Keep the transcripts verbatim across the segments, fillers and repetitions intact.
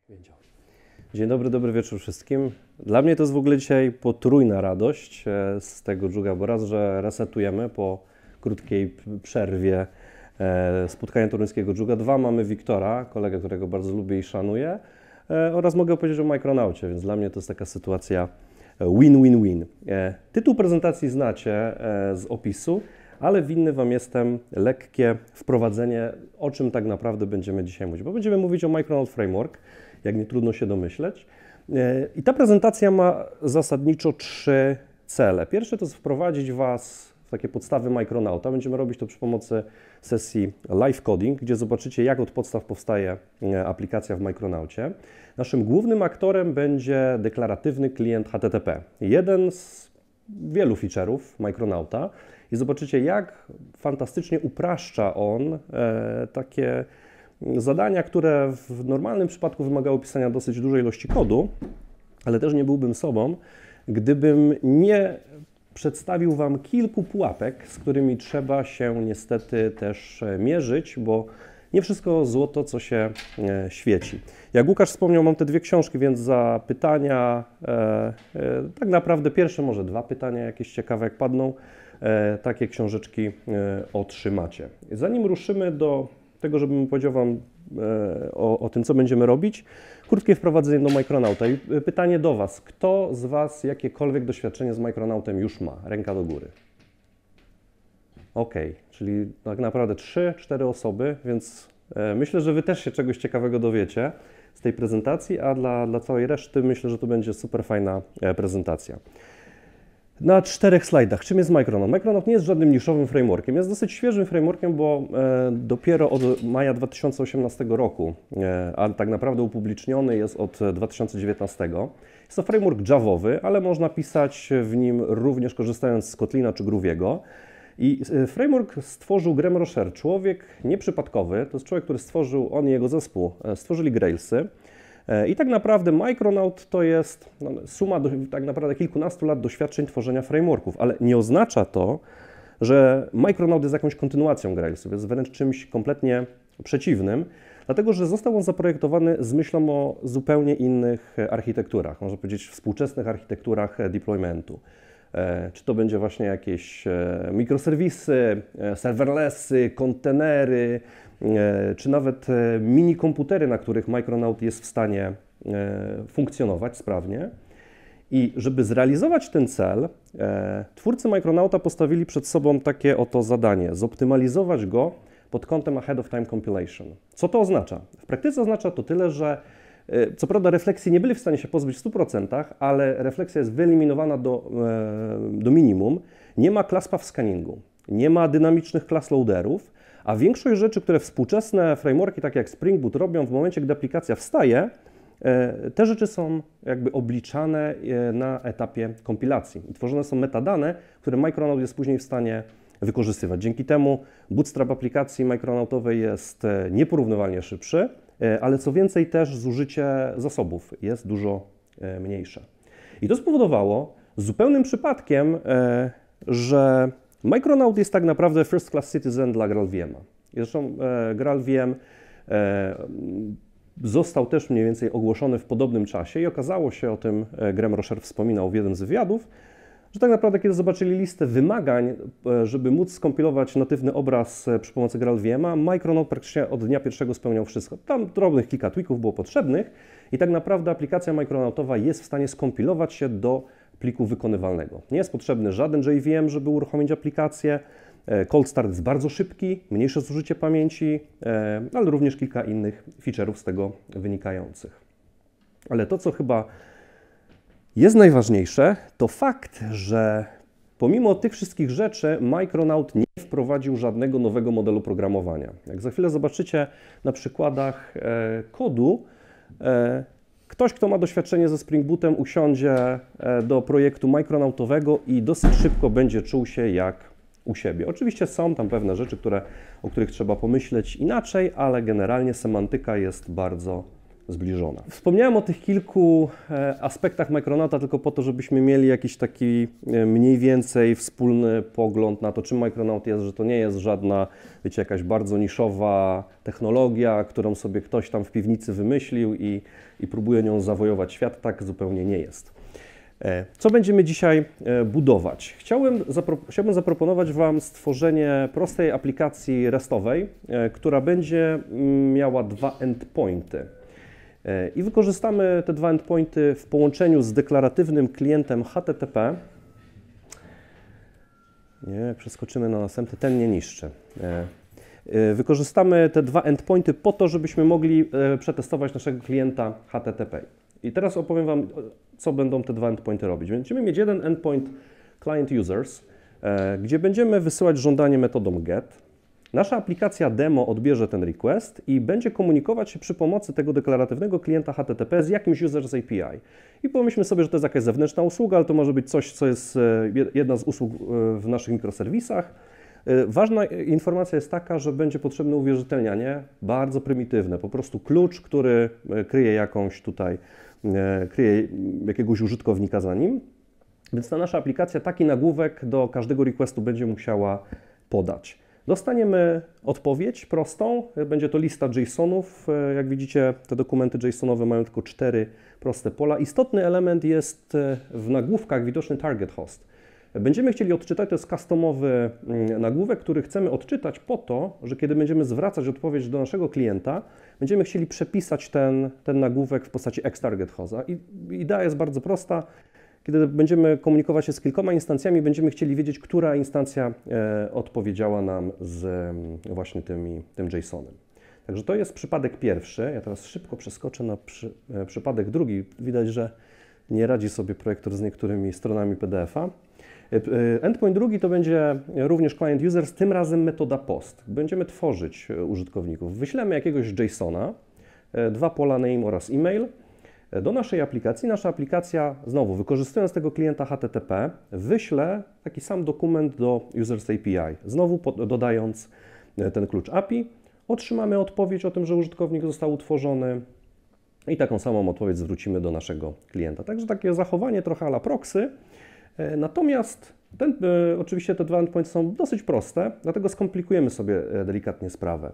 Dzień dobry, dobry wieczór wszystkim. Dla mnie to jest w ogóle dzisiaj potrójna radość z tego dżuga, bo raz, że resetujemy po krótkiej przerwie spotkania toruńskiego dżuga. Dwa, mamy Wiktora, kolegę, którego bardzo lubię i szanuję, oraz mogę powiedzieć o Micronaucie, więc dla mnie to jest taka sytuacja win-win-win. Tytuł prezentacji znacie z opisu, ale winny Wam jestem lekkie wprowadzenie, o czym tak naprawdę będziemy dzisiaj mówić, bo będziemy mówić o Micronaut Framework, jak nie trudno się domyśleć. I ta prezentacja ma zasadniczo trzy cele. Pierwszy to jest wprowadzić Was w takie podstawy Micronauta. Będziemy robić to przy pomocy sesji live coding, gdzie zobaczycie, jak od podstaw powstaje aplikacja w Micronaucie. Naszym głównym aktorem będzie deklaratywny klient H T T P. Jeden z wielu feature'ów Micronauta i zobaczycie, jak fantastycznie upraszcza on e, takie zadania, które w normalnym przypadku wymagały pisania dosyć dużej ilości kodu, ale też nie byłbym sobą, gdybym nie przedstawił Wam kilku pułapek, z którymi trzeba się niestety też mierzyć, bo nie wszystko złoto, co się świeci. Jak Łukasz wspomniał, mam te dwie książki, więc za pytania, e, e, tak naprawdę pierwsze może dwa pytania jakieś ciekawe jak padną, e, takie książeczki e, otrzymacie. Zanim ruszymy do tego, żebym powiedział Wam e, o, o tym, co będziemy robić, krótkie wprowadzenie do Micronauta. I pytanie do Was, kto z Was jakiekolwiek doświadczenie z Micronautem już ma? Ręka do góry. Ok, czyli tak naprawdę trzy cztery osoby, więc e, myślę, że Wy też się czegoś ciekawego dowiecie z tej prezentacji, a dla, dla całej reszty myślę, że to będzie super fajna e, prezentacja. Na czterech slajdach. Czym jest Micronaut? Micronaut nie jest żadnym niszowym frameworkiem. Jest dosyć świeżym frameworkiem, bo e, dopiero od maja dwa tysiące osiemnastego roku, e, a tak naprawdę upubliczniony jest od dwa tysiące dziewiętnastego. Jest to framework javowy, ale można pisać w nim również korzystając z Kotlina czy Grooviego. I framework stworzył Graham Rocher, człowiek nieprzypadkowy, to jest człowiek, który stworzył, on i jego zespół stworzyli Grailsy. I tak naprawdę Micronaut to jest no, suma do, tak naprawdę kilkunastu lat doświadczeń tworzenia frameworków, ale nie oznacza to, że Micronaut jest jakąś kontynuacją Grailsów, jest wręcz czymś kompletnie przeciwnym, dlatego że został on zaprojektowany z myślą o zupełnie innych architekturach, można powiedzieć współczesnych architekturach deploymentu. Czy to będzie właśnie jakieś mikroserwisy, serverlessy, kontenery, czy nawet mini komputery, na których Micronaut jest w stanie funkcjonować sprawnie. I żeby zrealizować ten cel, twórcy Micronauta postawili przed sobą takie oto zadanie, zoptymalizować go pod kątem ahead of time compilation. Co to oznacza? W praktyce oznacza to tyle, że co prawda refleksji nie byli w stanie się pozbyć w stu procentach, ale refleksja jest wyeliminowana do, do minimum. Nie ma class path scanningu, nie ma dynamicznych class loaderów, a większość rzeczy, które współczesne frameworki, takie jak Spring Boot, robią w momencie, gdy aplikacja wstaje, te rzeczy są jakby obliczane na etapie kompilacji. I tworzone są metadane, które Micronaut jest później w stanie wykorzystywać. Dzięki temu bootstrap aplikacji Micronautowej jest nieporównywalnie szybszy, ale co więcej też zużycie zasobów jest dużo mniejsze. I to spowodowało zupełnym przypadkiem, że Micronaut jest tak naprawdę first class citizen dla GraalVM'a. Zresztą GraalVM został też mniej więcej ogłoszony w podobnym czasie i okazało się, o tym Graham Rocher wspominał w jednym z wywiadów, że tak naprawdę kiedy zobaczyli listę wymagań, żeby móc skompilować natywny obraz przy pomocy GraalVM'a, Micronaut praktycznie od dnia pierwszego spełniał wszystko. Tam drobnych kilka tweaków było potrzebnych i tak naprawdę aplikacja Micronautowa jest w stanie skompilować się do pliku wykonywalnego. Nie jest potrzebny żaden J V M, żeby uruchomić aplikację. Cold start jest bardzo szybki, mniejsze zużycie pamięci, ale również kilka innych feature'ów z tego wynikających. Ale to, co chyba jest najważniejsze, to fakt, że pomimo tych wszystkich rzeczy Micronaut nie wprowadził żadnego nowego modelu programowania. Jak za chwilę zobaczycie na przykładach e, kodu, e, ktoś, kto ma doświadczenie ze Spring Bootem, usiądzie e, do projektu Micronautowego i dosyć szybko będzie czuł się jak u siebie. Oczywiście są tam pewne rzeczy, które, o których trzeba pomyśleć inaczej, ale generalnie semantyka jest bardzo zbliżona. Wspomniałem o tych kilku aspektach Micronauta tylko po to, żebyśmy mieli jakiś taki mniej więcej wspólny pogląd na to, czym Micronaut jest, że to nie jest żadna, wiecie, jakaś bardzo niszowa technologia, którą sobie ktoś tam w piwnicy wymyślił i, i próbuje nią zawojować świat. Tak zupełnie nie jest. Co będziemy dzisiaj budować? Chciałem, zapro chciałbym zaproponować Wam stworzenie prostej aplikacji restowej, która będzie miała dwa endpointy. I wykorzystamy te dwa endpointy w połączeniu z deklaratywnym klientem H T T P. Nie, jak przeskoczymy na następny, ten nie niszczy. Wykorzystamy te dwa endpointy po to, żebyśmy mogli przetestować naszego klienta H T T P. I teraz opowiem Wam, co będą te dwa endpointy robić. Będziemy mieć jeden endpoint client users, gdzie będziemy wysyłać żądanie metodą get. Nasza aplikacja demo odbierze ten request i będzie komunikować się przy pomocy tego deklaratywnego klienta H T T P z jakimś users A P I. I pomyślmy sobie, że to jest jakaś zewnętrzna usługa, ale to może być coś, co jest jedna z usług w naszych mikroserwisach. Ważna informacja jest taka, że będzie potrzebne uwierzytelnianie, bardzo prymitywne, po prostu klucz, który kryje jakąś tutaj, kryje jakiegoś użytkownika za nim. Więc ta nasza aplikacja taki nagłówek do każdego requestu będzie musiała podać. Dostaniemy odpowiedź prostą, będzie to lista JSONów. Jak widzicie, te dokumenty JSONowe mają tylko cztery proste pola. Istotny element jest w nagłówkach widoczny target host. Będziemy chcieli odczytać, to jest customowy nagłówek, który chcemy odczytać po to, że kiedy będziemy zwracać odpowiedź do naszego klienta, będziemy chcieli przepisać ten, ten nagłówek w postaci ex-target hosta. I idea jest bardzo prosta. Kiedy będziemy komunikować się z kilkoma instancjami, będziemy chcieli wiedzieć, która instancja e, odpowiedziała nam z e, właśnie tymi, tym JSON-em. Także to jest przypadek pierwszy. Ja teraz szybko przeskoczę na przy, e, przypadek drugi. Widać, że nie radzi sobie projektor z niektórymi stronami P D F-a. E, e, endpoint drugi to będzie również client users, tym razem metoda post. Będziemy tworzyć użytkowników. Wyślemy jakiegoś JSON-a, e, dwa pola name oraz e-mail. Do naszej aplikacji. Nasza aplikacja, znowu wykorzystując tego klienta H T T P, wyśle taki sam dokument do Users A P I. Znowu pod, dodając ten klucz A P I, otrzymamy odpowiedź o tym, że użytkownik został utworzony i taką samą odpowiedź zwrócimy do naszego klienta. Także takie zachowanie trochę a la proxy. Natomiast ten, oczywiście te dwa endpointy są dosyć proste, dlatego skomplikujemy sobie delikatnie sprawę.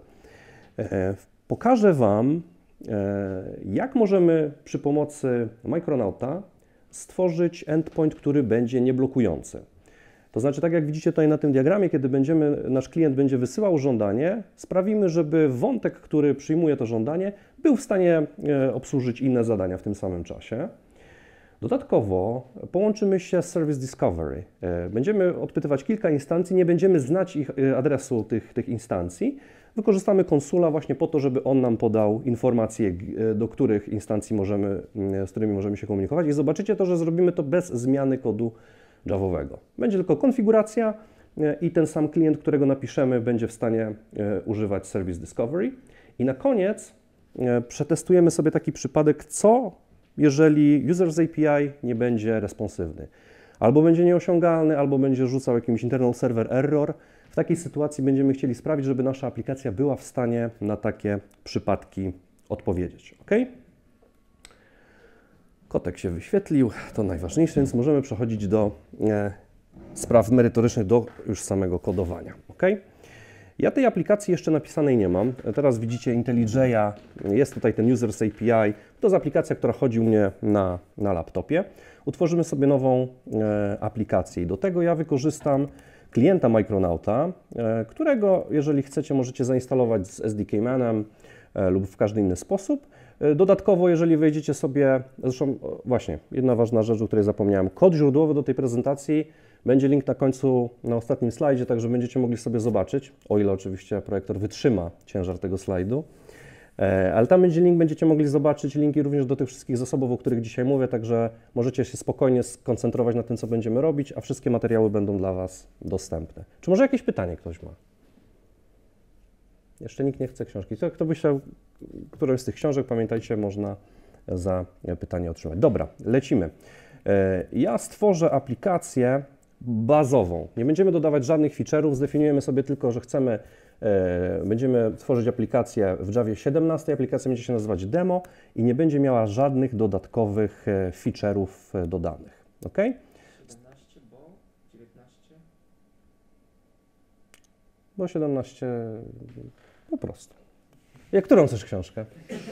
Pokażę Wam, jak możemy przy pomocy Micronauta stworzyć endpoint, który będzie nieblokujący. To znaczy, tak jak widzicie tutaj na tym diagramie, kiedy będziemy, nasz klient będzie wysyłał żądanie, sprawimy, żeby wątek, który przyjmuje to żądanie, był w stanie obsłużyć inne zadania w tym samym czasie. Dodatkowo połączymy się z Service Discovery. Będziemy odpytywać kilka instancji, nie będziemy znać ich adresu tych, tych instancji. Wykorzystamy konsula właśnie po to, żeby on nam podał informacje, do których instancji możemy, z którymi możemy się komunikować. I zobaczycie to, że zrobimy to bez zmiany kodu javowego. Będzie tylko konfiguracja i ten sam klient, którego napiszemy, będzie w stanie używać Service Discovery. I na koniec przetestujemy sobie taki przypadek, co jeżeli Users A P I nie będzie responsywny. Albo będzie nieosiągalny, albo będzie rzucał jakiś internal server error. W takiej sytuacji będziemy chcieli sprawić, żeby nasza aplikacja była w stanie na takie przypadki odpowiedzieć. OK? Kotek się wyświetlił, to najważniejsze, więc możemy przechodzić do e, spraw merytorycznych, do już samego kodowania. OK? Ja tej aplikacji jeszcze napisanej nie mam. Teraz widzicie IntelliJ'a, jest tutaj ten Users A P I. To jest aplikacja, która chodzi u mnie na, na laptopie. Utworzymy sobie nową e, aplikację i do tego ja wykorzystam klienta Micronauta, e, którego, jeżeli chcecie, możecie zainstalować z S D K manem e, lub w każdy inny sposób. E, dodatkowo, jeżeli wejdziecie sobie, zresztą właśnie jedna ważna rzecz, o której zapomniałem, kod źródłowy do tej prezentacji, będzie link na końcu, na ostatnim slajdzie, także będziecie mogli sobie zobaczyć, o ile oczywiście projektor wytrzyma ciężar tego slajdu. Ale tam będzie link, będziecie mogli zobaczyć linki również do tych wszystkich zasobów, o których dzisiaj mówię, także możecie się spokojnie skoncentrować na tym, co będziemy robić, a wszystkie materiały będą dla Was dostępne. Czy może jakieś pytanie ktoś ma? Jeszcze nikt nie chce książki. Kto by chciał którąś z tych książek, pamiętajcie, można za pytanie otrzymać. Dobra, lecimy. Ja stworzę aplikację bazową. Nie będziemy dodawać żadnych feature'ów, zdefiniujemy sobie tylko, że chcemy Będziemy tworzyć aplikację w Javie siedemnaście, aplikacja będzie się nazywać demo i nie będzie miała żadnych dodatkowych feature'ów dodanych. OK? siedemnaście, bo dziewiętnaście? Bo siedemnaście po prostu. Jak którą chcesz książkę?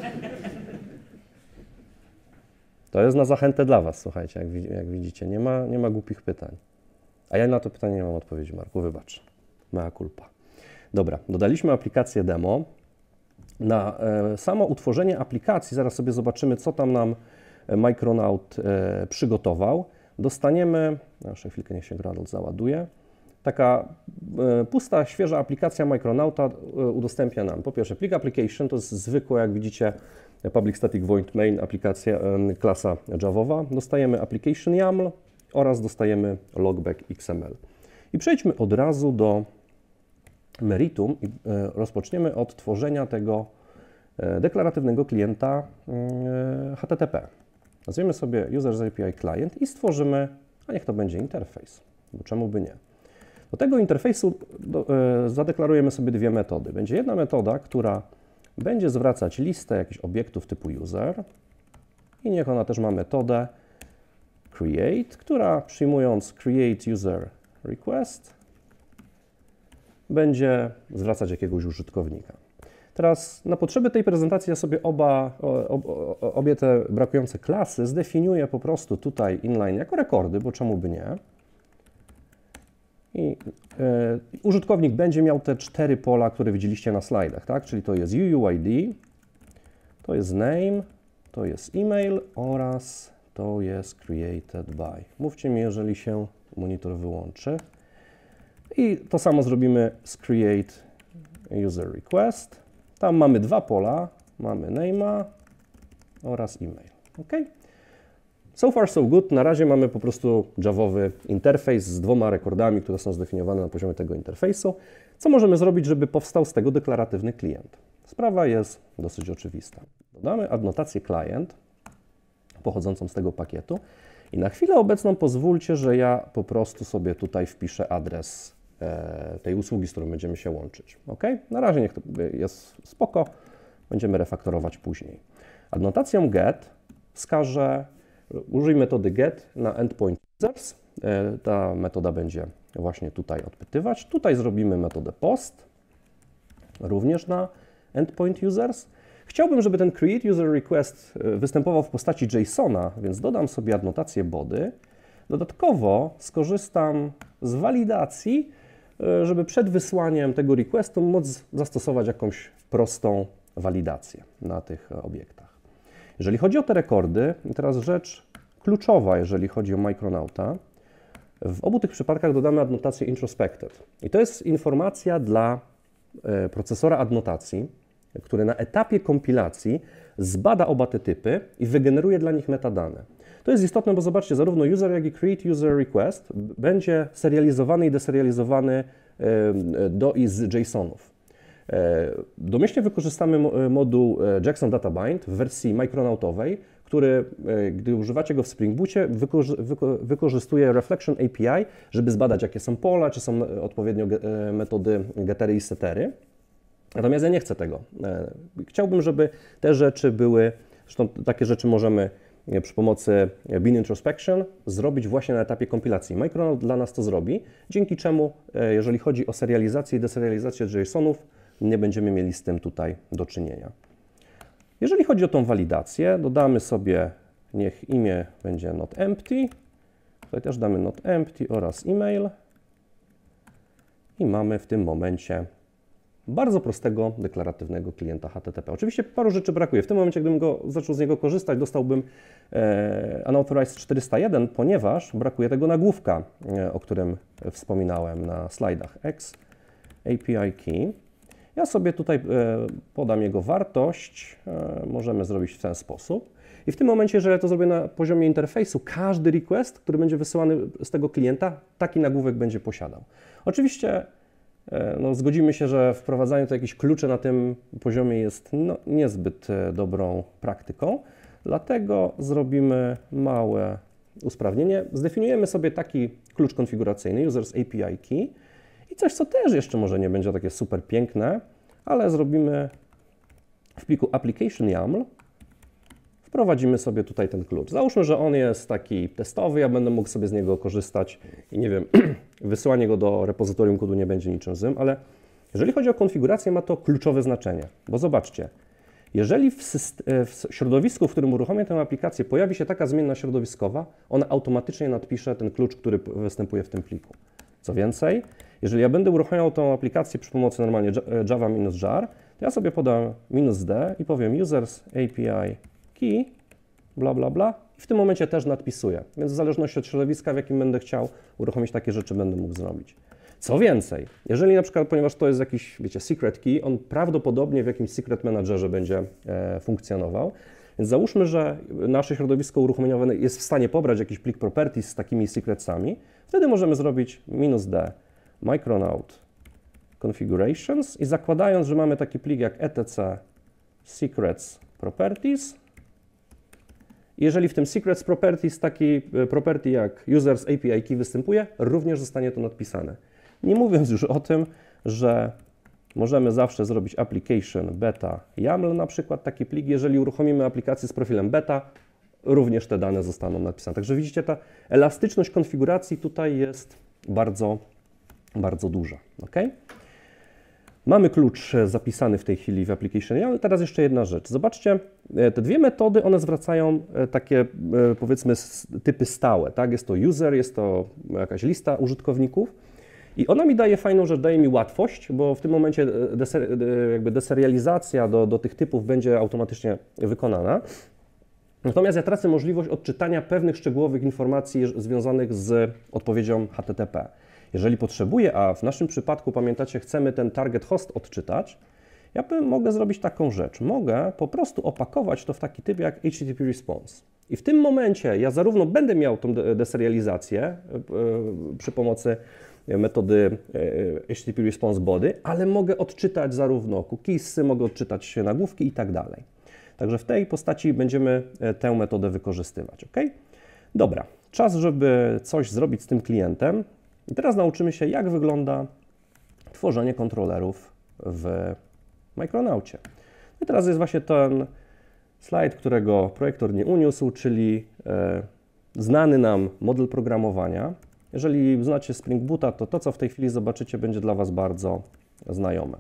To jest na zachętę dla Was, słuchajcie, jak, jak widzicie, nie ma, nie ma głupich pytań. A ja na to pytanie nie mam odpowiedzi, Marku, wybacz. Mea culpa. Dobra, dodaliśmy aplikację demo. Na e, samo utworzenie aplikacji, zaraz sobie zobaczymy, co tam nam Micronaut e, przygotował. Dostaniemy, jeszcze chwilkę, niech się Gradle załaduje. Taka e, pusta, świeża aplikacja Micronauta e, udostępnia nam po pierwsze plik application, to jest zwykłe, jak widzicie, public static void main, aplikacja, e, klasa javowa. Dostajemy application YAML oraz dostajemy logback X M L. I przejdźmy od razu do meritum i e, rozpoczniemy od tworzenia tego e, deklaratywnego klienta e, H T T P. Nazwiemy sobie Users A P I Client i stworzymy, a niech to będzie interfejs, bo czemu by nie. Do tego interfejsu do, e, zadeklarujemy sobie dwie metody. Będzie jedna metoda, która będzie zwracać listę jakichś obiektów typu user i niech ona też ma metodę create, która przyjmując create user request będzie zwracać jakiegoś użytkownika. Teraz na potrzeby tej prezentacji ja sobie oba, ob, obie te brakujące klasy zdefiniuję po prostu tutaj inline jako rekordy, bo czemu by nie. I y, użytkownik będzie miał te cztery pola, które widzieliście na slajdach, tak? Czyli to jest U U I D, to jest name, to jest e-mail oraz to jest created by. Mówcie mi, jeżeli się monitor wyłączy. I to samo zrobimy z create user request. Tam mamy dwa pola, mamy name'a oraz e-mail. OK? So far so good. Na razie mamy po prostu javowy interfejs z dwoma rekordami, które są zdefiniowane na poziomie tego interfejsu. Co możemy zrobić, żeby powstał z tego deklaratywny klient? Sprawa jest dosyć oczywista. Dodamy adnotację client pochodzącą z tego pakietu i na chwilę obecną pozwólcie, że ja po prostu sobie tutaj wpiszę adres e, tej usługi, z którą będziemy się łączyć. OK? Na razie niech to jest spoko, będziemy refaktorować później. Adnotacją get wskażę, użyj metody get na endpoint users. E, ta metoda będzie właśnie tutaj odpytywać. Tutaj zrobimy metodę post, również na endpoint users. Chciałbym, żeby ten create user request występował w postaci JSON-a, więc dodam sobie adnotację body. Dodatkowo skorzystam z walidacji, żeby przed wysłaniem tego requestu móc zastosować jakąś prostą walidację na tych obiektach. Jeżeli chodzi o te rekordy, teraz rzecz kluczowa, jeżeli chodzi o Micronauta, w obu tych przypadkach dodamy adnotację introspected. I to jest informacja dla procesora adnotacji, który na etapie kompilacji zbada oba te typy i wygeneruje dla nich metadane. To jest istotne, bo zobaczcie, zarówno user, jak i create user request będzie serializowany i deserializowany do i z JSONów. Domyślnie wykorzystamy moduł Jackson Data Bind w wersji Micronautowej, który, gdy używacie go w Spring Bootie, wykorzy wyko wykorzystuje Reflection A P I, żeby zbadać, jakie są pola, czy są odpowiednio metody gettery i settery. Natomiast ja nie chcę tego. Chciałbym, żeby te rzeczy były, zresztą takie rzeczy możemy przy pomocy bin introspection zrobić właśnie na etapie kompilacji. Micronaut dla nas to zrobi, dzięki czemu, jeżeli chodzi o serializację i deserializację JSONów, nie będziemy mieli z tym tutaj do czynienia. Jeżeli chodzi o tą walidację, dodamy sobie, niech imię będzie not empty, tutaj też damy not empty oraz e-mail i mamy w tym momencie bardzo prostego, deklaratywnego klienta H T T P. Oczywiście paru rzeczy brakuje. W tym momencie, gdybym go, zaczął z niego korzystać, dostałbym e, Unauthorized czterysta jeden, ponieważ brakuje tego nagłówka, e, o którym wspominałem na slajdach. X A P I Key. Ja sobie tutaj e, podam jego wartość. E, możemy zrobić w ten sposób. I w tym momencie, jeżeli to zrobię na poziomie interfejsu, każdy request, który będzie wysyłany z tego klienta, taki nagłówek będzie posiadał. Oczywiście no, zgodzimy się, że wprowadzanie tu jakichś kluczy na tym poziomie jest no, niezbyt dobrą praktyką, dlatego zrobimy małe usprawnienie. Zdefiniujemy sobie taki klucz konfiguracyjny, users A P I key, i coś, co też jeszcze może nie będzie takie super piękne, ale zrobimy w pliku application YAML, wprowadzimy sobie tutaj ten klucz. Załóżmy, że on jest taki testowy, ja będę mógł sobie z niego korzystać i nie wiem, wysyłanie go do repozytorium kodu nie będzie niczym złym, ale jeżeli chodzi o konfigurację, ma to kluczowe znaczenie, bo zobaczcie, jeżeli w, w środowisku, w którym uruchomię tę aplikację, pojawi się taka zmienna środowiskowa, ona automatycznie nadpisze ten klucz, który występuje w tym pliku. Co więcej, jeżeli ja będę uruchamiał tę aplikację przy pomocy normalnie java-jar, to ja sobie podam "-d" i powiem users A P I key, bla, bla, bla i w tym momencie też nadpisuję. Więc w zależności od środowiska, w jakim będę chciał uruchomić takie rzeczy, będę mógł zrobić. Co więcej, jeżeli na przykład, ponieważ to jest jakiś, wiecie, secret key, on prawdopodobnie w jakimś secret managerze będzie e, funkcjonował. Więc załóżmy, że nasze środowisko uruchomieniowe jest w stanie pobrać jakiś plik properties z takimi secretsami. Wtedy możemy zrobić "-d micronaut configurations i zakładając, że mamy taki plik jak etc secrets properties, jeżeli w tym secrets properties taki property jak users A P I key występuje, również zostanie to nadpisane. Nie mówiąc już o tym, że możemy zawsze zrobić application beta YAML, na przykład taki plik, jeżeli uruchomimy aplikację z profilem beta, również te dane zostaną napisane. Także widzicie, ta elastyczność konfiguracji tutaj jest bardzo, bardzo duża. Okay? Mamy klucz zapisany w tej chwili w application YAML. Teraz jeszcze jedna rzecz. Zobaczcie, te dwie metody, one zwracają takie, powiedzmy, typy stałe. Tak? Jest to user, jest to jakaś lista użytkowników. I ona mi daje fajną rzecz, daje mi łatwość, bo w tym momencie deser, jakby deserializacja do, do tych typów będzie automatycznie wykonana. Natomiast ja tracę możliwość odczytania pewnych szczegółowych informacji związanych z odpowiedzią H T T P. Jeżeli potrzebuję, a w naszym przypadku, pamiętacie, chcemy ten target host odczytać, ja mogę zrobić taką rzecz. Mogę po prostu opakować to w taki typ jak H T T P response. I w tym momencie ja zarówno będę miał tą deserializację przy pomocy metody H T T P response body, ale mogę odczytać zarówno cookiesy, mogę odczytać nagłówki i tak dalej. Także w tej postaci będziemy tę metodę wykorzystywać. OK? Dobra, czas, żeby coś zrobić z tym klientem. I teraz nauczymy się, jak wygląda tworzenie kontrolerów w Micronaucie. I teraz jest właśnie ten slajd, którego projektor nie uniósł, czyli e, znany nam model programowania. Jeżeli znacie Spring Boota, to to, co w tej chwili zobaczycie, będzie dla Was bardzo znajome.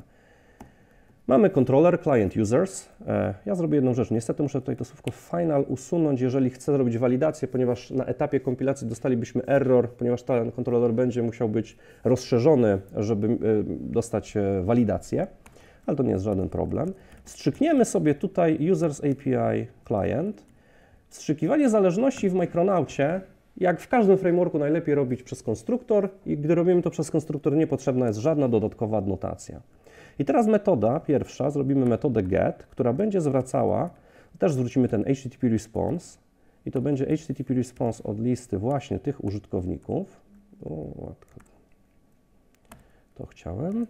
Mamy controller, client users. E, ja zrobię jedną rzecz. Niestety muszę tutaj to słówko final usunąć, jeżeli chcę zrobić walidację, ponieważ na etapie kompilacji dostalibyśmy error, ponieważ ten kontroler będzie musiał być rozszerzony, żeby e, dostać e, walidację, ale to nie jest żaden problem. Wstrzykniemy sobie tutaj users A P I client. Wstrzykiwanie zależności w Micronaucie, jak w każdym frameworku, najlepiej robić przez konstruktor i gdy robimy to przez konstruktor, niepotrzebna jest żadna dodatkowa adnotacja. I teraz metoda pierwsza, zrobimy metodę get, która będzie zwracała, też zwrócimy ten H T T P response i to będzie H T T P response od listy właśnie tych użytkowników. O, to chciałem.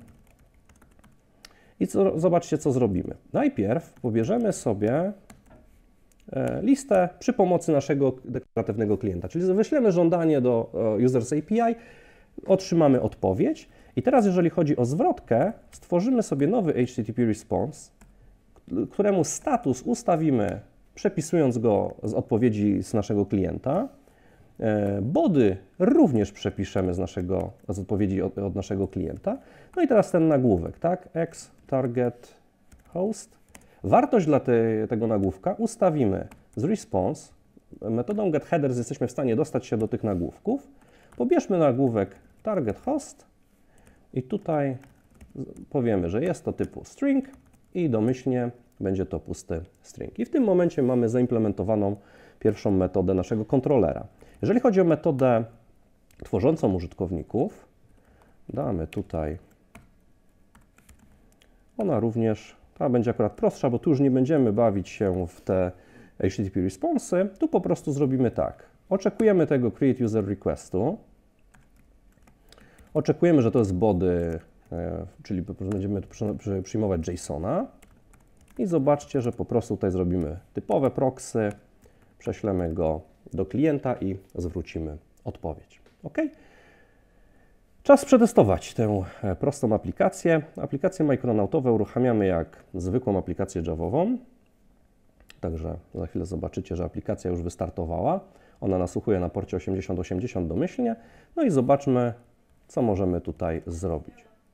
I co, zobaczcie, co zrobimy. Najpierw pobierzemy sobie listę przy pomocy naszego deklaratywnego klienta, czyli wyślemy żądanie do users A P I, otrzymamy odpowiedź i teraz, jeżeli chodzi o zwrotkę, stworzymy sobie nowy H T T P response, któremu status ustawimy, przepisując go z odpowiedzi z naszego klienta. Body również przepiszemy z, naszego, z odpowiedzi od, od naszego klienta. No i teraz ten nagłówek, tak? X target host. Wartość dla te, tego nagłówka ustawimy z response. Metodą getHeaders jesteśmy w stanie dostać się do tych nagłówków. Pobierzmy nagłówek target host i tutaj powiemy, że jest to typu string i domyślnie będzie to pusty string. I w tym momencie mamy zaimplementowaną pierwszą metodę naszego kontrolera. Jeżeli chodzi o metodę tworzącą użytkowników, damy tutaj, ona również, ta będzie akurat prostsza, bo tu już nie będziemy bawić się w te H T T P responsy, tu po prostu zrobimy tak. Oczekujemy tego create user requestu, oczekujemy, że to jest body, czyli będziemy przyjmować JSON-a i zobaczcie, że po prostu tutaj zrobimy typowe proxy, prześlemy go do klienta i zwrócimy odpowiedź. OK? Czas przetestować tę prostą aplikację. Aplikacje Micronautowe uruchamiamy jak zwykłą aplikację Javową. Także za chwilę zobaczycie, że aplikacja już wystartowała. Ona nasłuchuje na porcie osiemdziesiąt osiemdziesiąt domyślnie. No i zobaczmy, co możemy tutaj zrobić.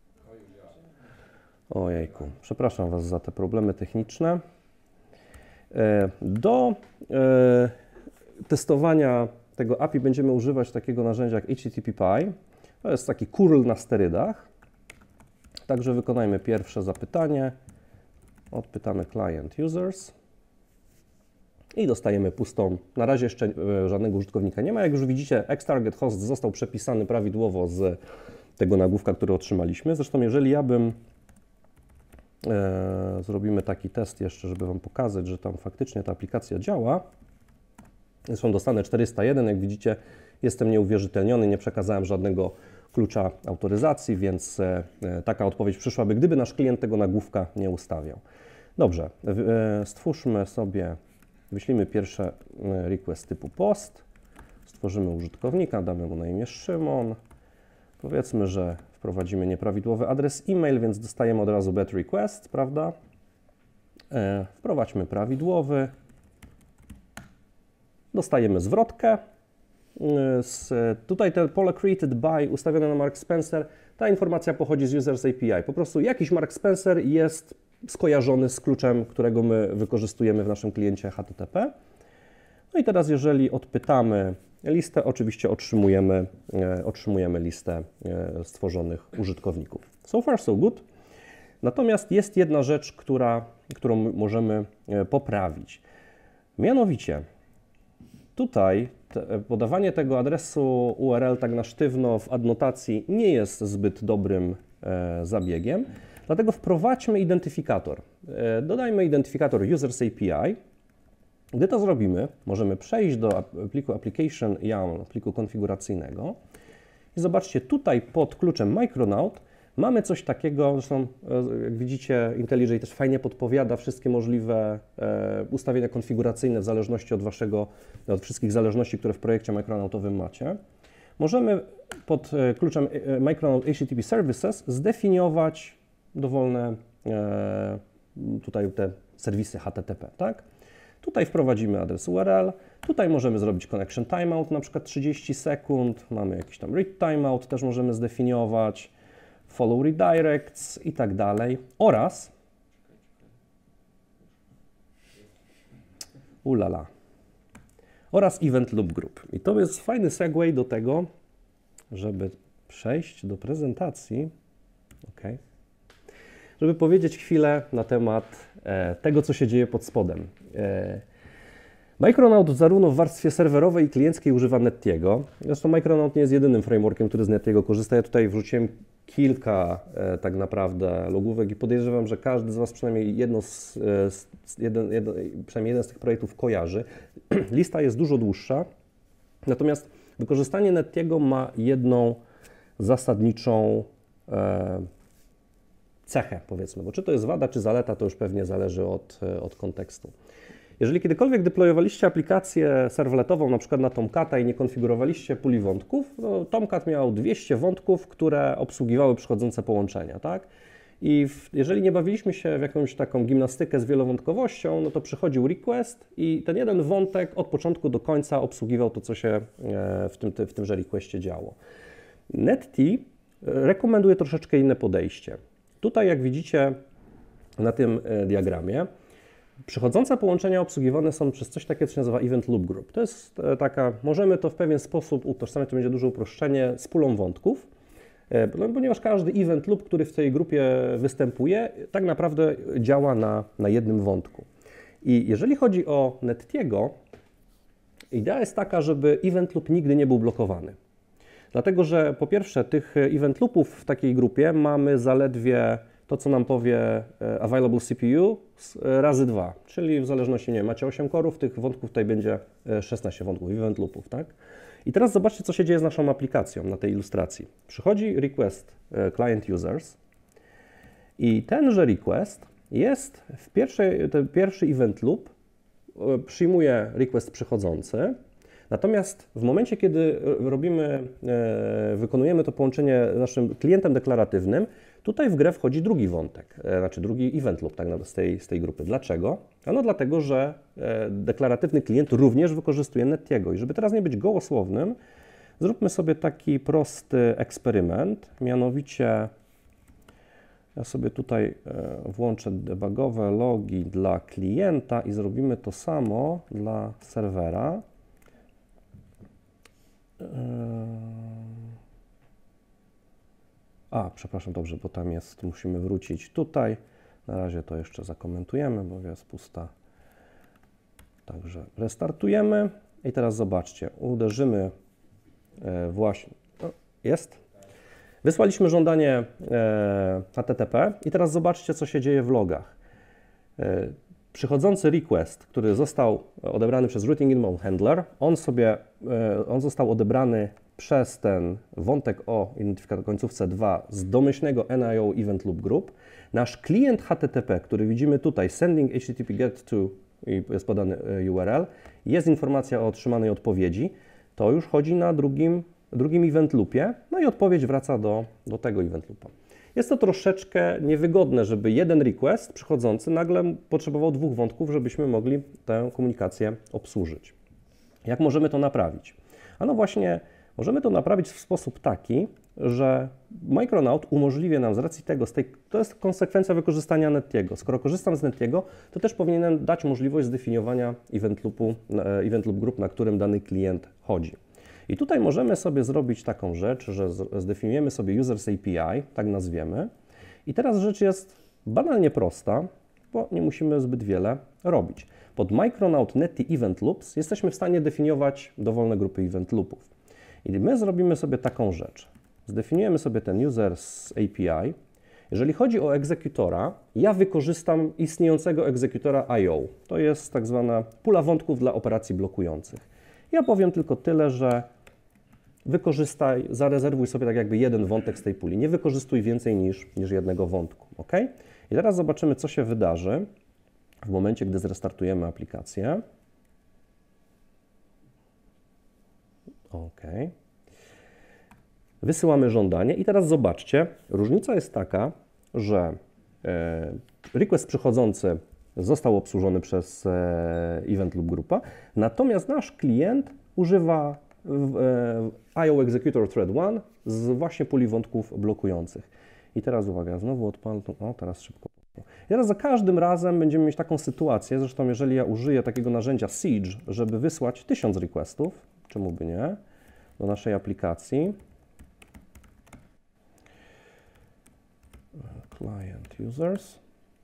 Ojejku, przepraszam Was za te problemy techniczne. Do testowania tego A P I będziemy używać takiego narzędzia jak H T T P Py. To jest taki curl na sterydach. Także wykonajmy pierwsze zapytanie. Odpytamy client users. I dostajemy pustą. Na razie jeszcze żadnego użytkownika nie ma. Jak już widzicie, xtarget host został przepisany prawidłowo z tego nagłówka, który otrzymaliśmy. Zresztą jeżeli ja bym e, zrobimy taki test jeszcze, żeby Wam pokazać, że tam faktycznie ta aplikacja działa. Zresztą dostanę czterysta jeden, jak widzicie, jestem nieuwierzytelniony, nie przekazałem żadnego klucza autoryzacji, więc e, taka odpowiedź przyszłaby, gdyby nasz klient tego nagłówka nie ustawiał. Dobrze, e, stwórzmy sobie, wyślijmy pierwsze request typu post, stworzymy użytkownika, damy mu na imię Szymon, powiedzmy, że wprowadzimy nieprawidłowy adres e-mail, więc dostajemy od razu bad request, prawda? E, wprowadźmy prawidłowy, dostajemy zwrotkę. Z, tutaj te pole created by ustawione na Mark Spencer, ta informacja pochodzi z Users A P I. Po prostu jakiś Mark Spencer jest skojarzony z kluczem, którego my wykorzystujemy w naszym kliencie H T T P. No i teraz jeżeli odpytamy listę, oczywiście otrzymujemy, e, otrzymujemy listę e, stworzonych użytkowników. So far so good. Natomiast jest jedna rzecz, która, którą możemy e, poprawić. Mianowicie tutaj te, podawanie tego adresu U R L tak na sztywno w adnotacji nie jest zbyt dobrym e, zabiegiem, dlatego wprowadźmy identyfikator. E, dodajmy identyfikator Users A P I. Gdy to zrobimy, możemy przejść do pliku application YAML, pliku konfiguracyjnego i zobaczcie, tutaj pod kluczem Micronaut mamy coś takiego, zresztą jak widzicie IntelliJ też fajnie podpowiada wszystkie możliwe e, ustawienia konfiguracyjne w zależności od waszego, od wszystkich zależności, które w projekcie Micronautowym macie. Możemy pod e, kluczem e, Micronaut H T T P Services zdefiniować dowolne e, tutaj te serwisy H T T P, tak? Tutaj wprowadzimy adres U R L, tutaj możemy zrobić connection timeout, na przykład trzydzieści sekund, mamy jakiś tam read timeout, też możemy zdefiniować, follow redirects i tak dalej, oraz ulala, oraz event loop group. I to jest fajny segue do tego, żeby przejść do prezentacji, ok, żeby powiedzieć chwilę na temat e, tego, co się dzieje pod spodem. E, Micronaut zarówno w warstwie serwerowej i klienckiej używa Nettiego. Zresztą Micronaut nie jest jedynym frameworkiem, który z Nettiego korzysta. Ja tutaj wrzuciłem kilka e, tak naprawdę logówek i podejrzewam, że każdy z Was przynajmniej jedno z, z, jeden, jedno, przynajmniej jeden z tych projektów kojarzy. Lista jest dużo dłuższa, natomiast wykorzystanie Nettiego ma jedną zasadniczą e, cechę, powiedzmy, bo czy to jest wada, czy zaleta, to już pewnie zależy od, od kontekstu. Jeżeli kiedykolwiek deployowaliście aplikację serwletową, na przykład na Tomcata i nie konfigurowaliście puli wątków, to Tomcat miał dwieście wątków, które obsługiwały przychodzące połączenia, tak? I w, jeżeli nie bawiliśmy się w jakąś taką gimnastykę z wielowątkowością, no to przychodził request i ten jeden wątek od początku do końca obsługiwał to, co się w, tym, w tymże requestie działo. Netty rekomenduje troszeczkę inne podejście. Tutaj, jak widzicie na tym diagramie, przychodzące połączenia obsługiwane są przez coś takiego, co się nazywa Event Loop Group. To jest taka, możemy to w pewien sposób utożsamiać, to będzie duże uproszczenie, z pulą wątków, ponieważ każdy Event Loop, który w tej grupie występuje, tak naprawdę działa na, na jednym wątku. I jeżeli chodzi o Nettiego, idea jest taka, żeby Event Loop nigdy nie był blokowany. Dlatego, że po pierwsze tych Event Loopów w takiej grupie mamy zaledwie to, co nam powie available C P U razy dwa, czyli w zależności, nie wiem, macie osiem korów, tych wątków tutaj będzie szesnaście wątków, event loopów, tak? I teraz zobaczcie, co się dzieje z naszą aplikacją na tej ilustracji. Przychodzi request client users i tenże request jest w pierwszej, ten pierwszy event loop przyjmuje request przychodzący, Natomiast w momencie, kiedy robimy, e, wykonujemy to połączenie naszym klientem deklaratywnym, tutaj w grę wchodzi drugi wątek, e, znaczy drugi event loop tak naprawdę z tej, z tej grupy. Dlaczego? Ano dlatego, że e, deklaratywny klient również wykorzystuje Nettiego. I żeby teraz nie być gołosłownym, zróbmy sobie taki prosty eksperyment, mianowicie ja sobie tutaj e, włączę debugowe logi dla klienta i zrobimy to samo dla serwera. A, przepraszam, dobrze, bo tam jest, musimy wrócić tutaj. Na razie to jeszcze zakomentujemy, bo jest pusta. Także restartujemy i teraz zobaczcie, uderzymy właśnie, o, jest. Wysłaliśmy żądanie H T T P i teraz zobaczcie, co się dzieje w logach. Przychodzący request, który został odebrany przez Routing Inbound Handler, on sobie, on został odebrany przez ten wątek o identyfikator końcówce dwa z domyślnego N I O Event Loop Group. Nasz klient H T T P, który widzimy tutaj, sending H T T P get to, i jest podany U R L, jest informacja o otrzymanej odpowiedzi, to już chodzi na drugim, drugim event loopie, no i odpowiedź wraca do, do tego event loopa. Jest to troszeczkę niewygodne, żeby jeden request przychodzący nagle potrzebował dwóch wątków, żebyśmy mogli tę komunikację obsłużyć. Jak możemy to naprawić? A no właśnie, możemy to naprawić w sposób taki, że Micronaut umożliwia nam z racji tego, z tej, to jest konsekwencja wykorzystania Nettiego. Skoro korzystam z Nettiego, to też powinienem dać możliwość zdefiniowania event loopu, event loop group, na którym dany klient chodzi. I tutaj możemy sobie zrobić taką rzecz, że zdefiniujemy sobie Users A P I, tak nazwiemy. I teraz rzecz jest banalnie prosta, bo nie musimy zbyt wiele robić. Pod Micronaut Netty Event Loops jesteśmy w stanie definiować dowolne grupy event loopów. I my zrobimy sobie taką rzecz. Zdefiniujemy sobie ten Users A P I. Jeżeli chodzi o egzekutora, ja wykorzystam istniejącego egzekutora I O. To jest tak zwana pula wątków dla operacji blokujących. Ja powiem tylko tyle, że wykorzystaj, zarezerwuj sobie tak jakby jeden wątek z tej puli. Nie wykorzystuj więcej niż, niż jednego wątku. OK? I teraz zobaczymy, co się wydarzy w momencie, gdy zrestartujemy aplikację. OK. Wysyłamy żądanie i teraz zobaczcie, różnica jest taka, że request przychodzący został obsłużony przez Event Loop Grupa, natomiast nasz klient używa I O Executor Thread jeden z właśnie puli wątków blokujących. I teraz uwaga, znowu odpalę, o teraz szybko. I teraz za każdym razem będziemy mieć taką sytuację, zresztą jeżeli ja użyję takiego narzędzia Siege, żeby wysłać tysiąc requestów, czemu by nie, do naszej aplikacji. Client users.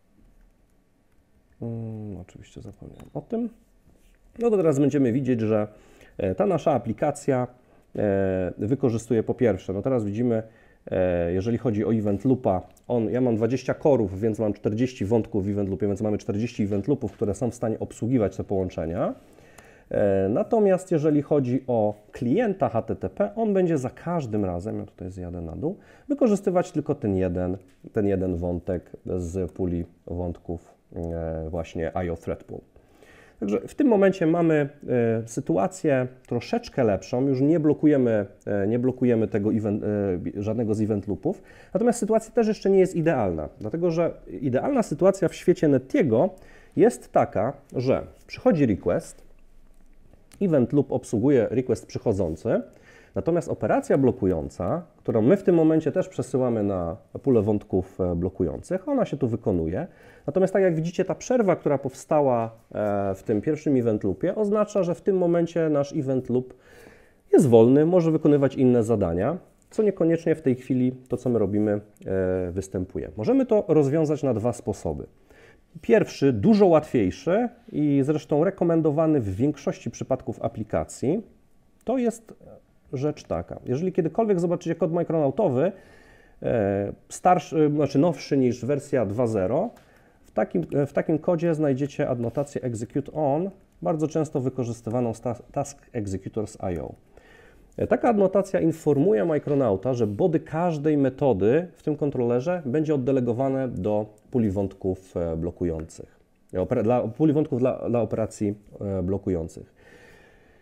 Hmm, oczywiście zapomniałem o tym. No to teraz będziemy widzieć, że ta nasza aplikacja wykorzystuje po pierwsze, no teraz widzimy, jeżeli chodzi o event loopa, on, ja mam dwadzieścia korów, więc mam czterdzieści wątków w event loopie, więc mamy czterdzieści event loopów, które są w stanie obsługiwać te połączenia. Natomiast jeżeli chodzi o klienta H T T P, on będzie za każdym razem, ja tutaj zjadę na dół, wykorzystywać tylko ten jeden, ten jeden wątek z puli wątków właśnie I O Thread Pool. Także w tym momencie mamy y, sytuację troszeczkę lepszą, już nie blokujemy, y, nie blokujemy tego event, y, żadnego z event loopów, natomiast sytuacja też jeszcze nie jest idealna, dlatego że idealna sytuacja w świecie Nettiego jest taka, że przychodzi request, event loop obsługuje request przychodzący, natomiast operacja blokująca, którą my w tym momencie też przesyłamy na pulę wątków blokujących, ona się tu wykonuje. Natomiast tak jak widzicie, ta przerwa, która powstała w tym pierwszym event loopie, oznacza, że w tym momencie nasz event loop jest wolny, może wykonywać inne zadania, co niekoniecznie w tej chwili to, co my robimy, występuje. Możemy to rozwiązać na dwa sposoby. Pierwszy, dużo łatwiejszy i zresztą rekomendowany w większości przypadków aplikacji, to jest rzecz taka. Jeżeli kiedykolwiek zobaczycie kod Micronautowy, starszy, znaczy nowszy niż wersja dwa zero, w takim, w takim kodzie znajdziecie adnotację execute on, bardzo często wykorzystywaną z task executors I O. Taka adnotacja informuje Micronauta, że body każdej metody w tym kontrolerze będzie oddelegowane do puli wątków blokujących, dla puli wątków dla, dla operacji blokujących.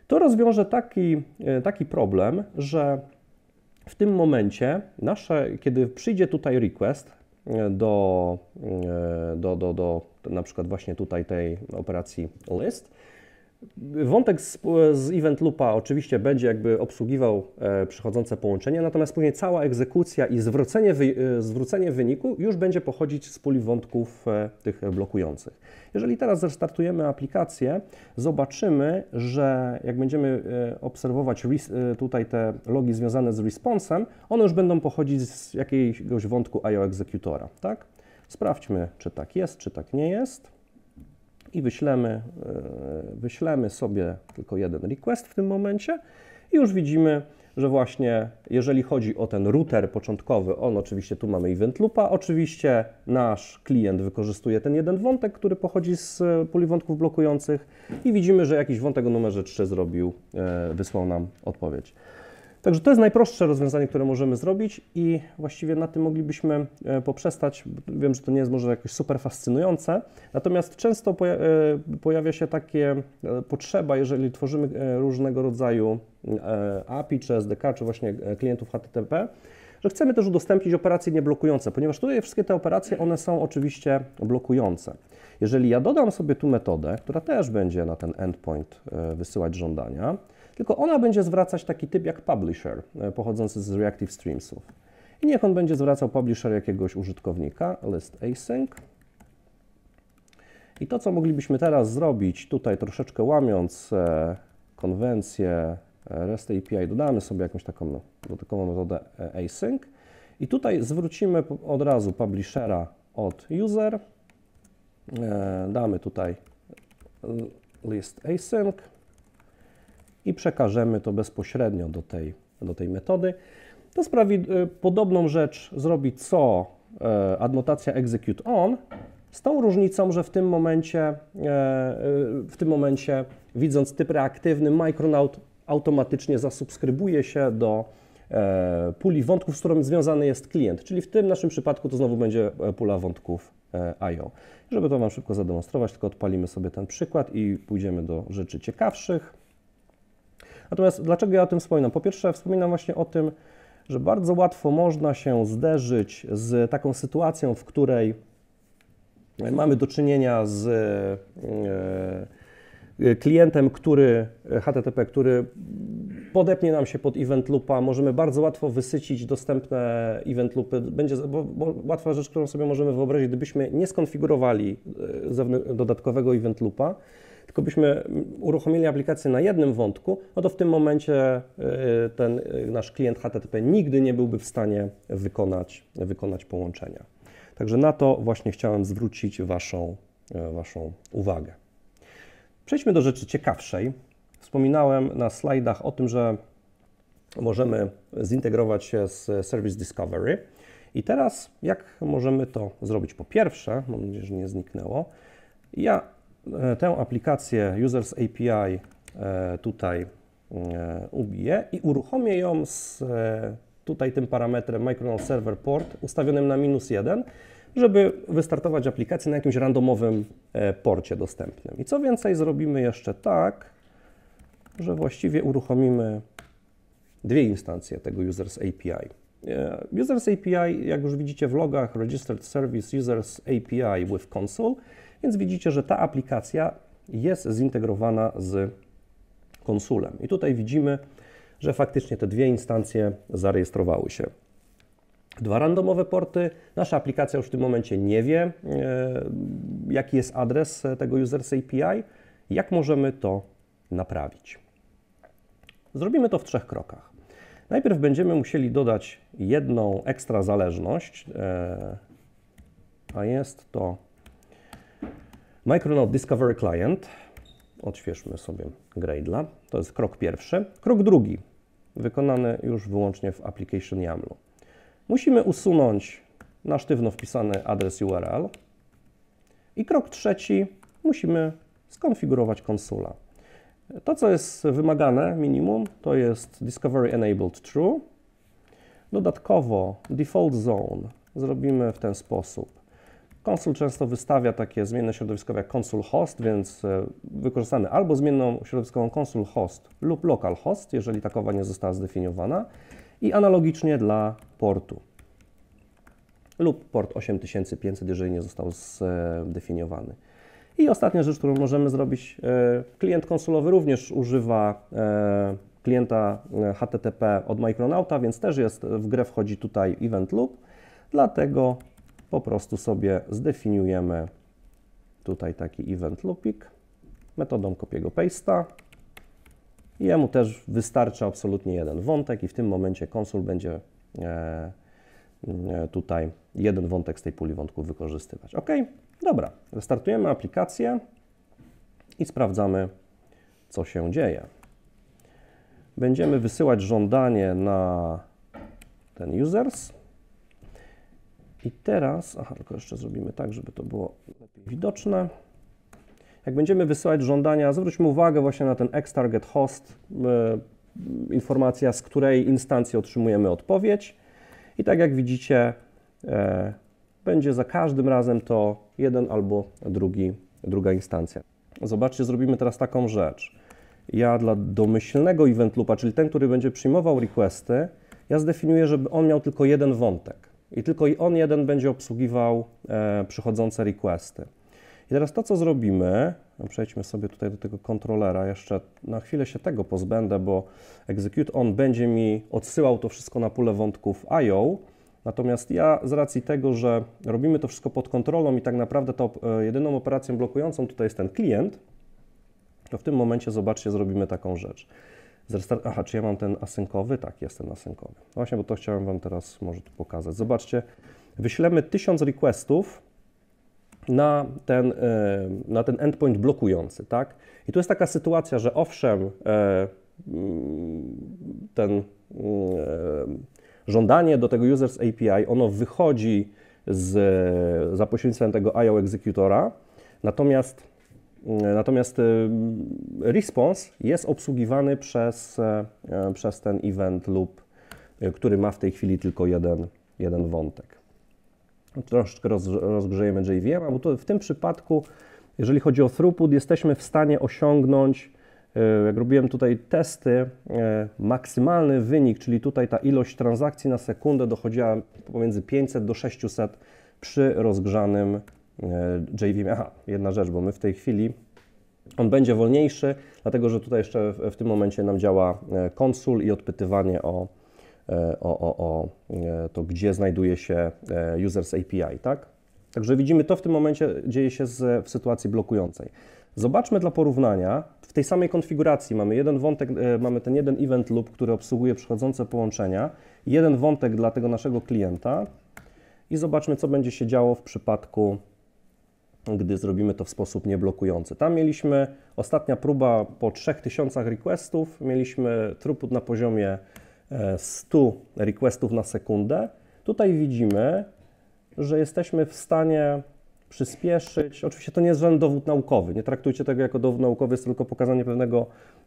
To rozwiąże taki, taki problem, że w tym momencie nasze, kiedy przyjdzie tutaj request do, do, do, do na przykład właśnie tutaj tej operacji list, wątek z, z event loopa oczywiście będzie jakby obsługiwał e, przychodzące połączenie, natomiast później cała egzekucja i zwrócenie, wy, e, zwrócenie wyniku już będzie pochodzić z puli wątków e, tych blokujących. Jeżeli teraz zrestartujemy aplikację, zobaczymy, że jak będziemy e, obserwować res, e, tutaj te logi związane z responsem, one już będą pochodzić z jakiegoś wątku I O executora, tak? Sprawdźmy, czy tak jest, czy tak nie jest. I wyślemy, wyślemy sobie tylko jeden request w tym momencie i już widzimy, że właśnie jeżeli chodzi o ten router początkowy, on oczywiście tu mamy event loopa, oczywiście nasz klient wykorzystuje ten jeden wątek, który pochodzi z puli wątków blokujących i widzimy, że jakiś wątek o numerze trzy zrobił, wysłał nam odpowiedź. Także to jest najprostsze rozwiązanie, które możemy zrobić i właściwie na tym moglibyśmy poprzestać. Wiem, że to nie jest może jakoś super fascynujące, natomiast często pojawia się takie potrzeba, jeżeli tworzymy różnego rodzaju A P I, czy S D K, czy właśnie klientów H T T P, że chcemy też udostępnić operacje nieblokujące, ponieważ tutaj wszystkie te operacje, one są oczywiście blokujące. Jeżeli ja dodam sobie tu metodę, która też będzie na ten endpoint wysyłać żądania, tylko ona będzie zwracać taki typ jak publisher, pochodzący z Reactive Streamsów. I niech on będzie zwracał publisher jakiegoś użytkownika, list async. I to, co moglibyśmy teraz zrobić, tutaj troszeczkę łamiąc e, konwencję REST A P I, dodamy sobie jakąś taką dodatkową metodę async. I tutaj zwrócimy od razu publishera od user. E, damy tutaj list async. I przekażemy to bezpośrednio do tej, do tej metody. To sprawi y, podobną rzecz zrobi co y, adnotacja execute on, z tą różnicą, że w tym momencie, y, w tym momencie widząc typ reaktywny, Micronaut automatycznie zasubskrybuje się do y, puli wątków, z którą związany jest klient, czyli w tym naszym przypadku to znowu będzie pula wątków y, I O. Żeby to Wam szybko zademonstrować, tylko odpalimy sobie ten przykład i pójdziemy do rzeczy ciekawszych. Natomiast dlaczego ja o tym wspominam? Po pierwsze, wspominam właśnie o tym, że bardzo łatwo można się zderzyć z taką sytuacją, w której mamy do czynienia z klientem, który H T T P, który podepnie nam się pod event loopa. Możemy bardzo łatwo wysycić dostępne event loopy. Będzie bo, bo łatwa rzecz, którą sobie możemy wyobrazić, gdybyśmy nie skonfigurowali dodatkowego event loopa, tylko byśmy uruchomili aplikację na jednym wątku, no to w tym momencie ten nasz klient H T T P nigdy nie byłby w stanie wykonać, wykonać połączenia. Także na to właśnie chciałem zwrócić Waszą, Waszą uwagę. Przejdźmy do rzeczy ciekawszej. Wspominałem na slajdach o tym, że możemy zintegrować się z Service Discovery. I teraz jak możemy to zrobić? Po pierwsze, mam nadzieję, że nie zniknęło, ja tę aplikację Users A P I tutaj ubiję i uruchomię ją z tutaj tym parametrem Micronaut Server Port ustawionym na minus jeden, żeby wystartować aplikację na jakimś randomowym porcie dostępnym. I co więcej, zrobimy jeszcze tak, że właściwie uruchomimy dwie instancje tego Users A P I. Users A P I, jak już widzicie w logach, Registered Service Users A P I with Console, więc widzicie, że ta aplikacja jest zintegrowana z konsulem. I tutaj widzimy, że faktycznie te dwie instancje zarejestrowały się. Dwa randomowe porty. Nasza aplikacja już w tym momencie nie wie, jaki jest adres tego Users A P I. Jak możemy to naprawić? Zrobimy to w trzech krokach. Najpierw będziemy musieli dodać jedną ekstra zależność, a jest to Micronaut Discovery Client. Odświeżmy sobie Gradle'a. To jest krok pierwszy. Krok drugi, wykonany już wyłącznie w Application YAML-u. Musimy usunąć na sztywno wpisany adres U R L. I krok trzeci, musimy skonfigurować konsula. To, co jest wymagane minimum, to jest Discovery Enabled True. Dodatkowo Default Zone zrobimy w ten sposób. Konsul często wystawia takie zmienne środowiskowe jak consul host, więc wykorzystamy albo zmienną środowiskową consul host lub local host, jeżeli takowa nie została zdefiniowana, i analogicznie dla portu lub port osiem tysięcy pięćset, jeżeli nie został zdefiniowany. I ostatnia rzecz, którą możemy zrobić, klient konsulowy również używa klienta H T T P od Micronauta, więc też jest, w grę wchodzi tutaj event loop, dlatego po prostu sobie zdefiniujemy tutaj taki event loopik metodą kopiego paste'a. Jemu też wystarczy absolutnie jeden wątek i w tym momencie konsul będzie e, e, tutaj jeden wątek z tej puli wątków wykorzystywać. OK, dobra, restartujemy aplikację i sprawdzamy, co się dzieje. Będziemy wysyłać żądanie na ten users. I teraz, aha, tylko jeszcze zrobimy tak, żeby to było lepiej widoczne. Jak będziemy wysyłać żądania, zwróćmy uwagę właśnie na ten xTargetHost, yy, informacja, z której instancji otrzymujemy odpowiedź. I tak jak widzicie, yy, będzie za każdym razem to jeden albo drugi, druga instancja. Zobaczcie, zrobimy teraz taką rzecz. Ja dla domyślnego event loopa, czyli ten, który będzie przyjmował requesty, ja zdefiniuję, żeby on miał tylko jeden wątek. I tylko on jeden będzie obsługiwał e, przychodzące requesty. I teraz to, co zrobimy, no przejdźmy sobie tutaj do tego kontrolera, jeszcze na chwilę się tego pozbędę, bo execute on będzie mi odsyłał to wszystko na pulę wątków I O, natomiast ja z racji tego, że robimy to wszystko pod kontrolą i tak naprawdę to e, jedyną operacją blokującą tutaj jest ten klient, to w tym momencie, zobaczcie, zrobimy taką rzecz. Zrestart... Aha, czy ja mam ten asynkowy? Tak, jest ten asynkowy. Właśnie, bo to chciałem Wam teraz może tu pokazać. Zobaczcie, wyślemy tysiąc requestów na ten, na ten endpoint blokujący, tak? I tu jest taka sytuacja, że owszem, ten żądanie do tego users A P I, ono wychodzi z, za pośrednictwem tego I O executora, natomiast Natomiast response jest obsługiwany przez, przez ten event loop, który ma w tej chwili tylko jeden, jeden wątek. Troszeczkę roz, rozgrzejemy J V M, bo to w tym przypadku, jeżeli chodzi o throughput, jesteśmy w stanie osiągnąć, jak robiłem tutaj testy, maksymalny wynik, czyli tutaj ta ilość transakcji na sekundę dochodziła pomiędzy pięćset do sześciuset przy rozgrzanym J V M. Aha, jedna rzecz, bo my w tej chwili, on będzie wolniejszy, dlatego że tutaj jeszcze w, w tym momencie nam działa konsul i odpytywanie o, o, o, o to, gdzie znajduje się users A P I, tak? Także widzimy, to w tym momencie dzieje się z, w sytuacji blokującej. Zobaczmy dla porównania, w tej samej konfiguracji mamy jeden wątek, mamy ten jeden event loop, który obsługuje przychodzące połączenia, jeden wątek dla tego naszego klienta i zobaczmy, co będzie się działo w przypadku, gdy zrobimy to w sposób nieblokujący. Tam mieliśmy, ostatnia próba po trzech tysiącach requestów, mieliśmy throughput na poziomie stu requestów na sekundę. Tutaj widzimy, że jesteśmy w stanie przyspieszyć, oczywiście to nie jest żaden dowód naukowy, nie traktujcie tego jako dowód naukowy, jest tylko pokazanie pewnego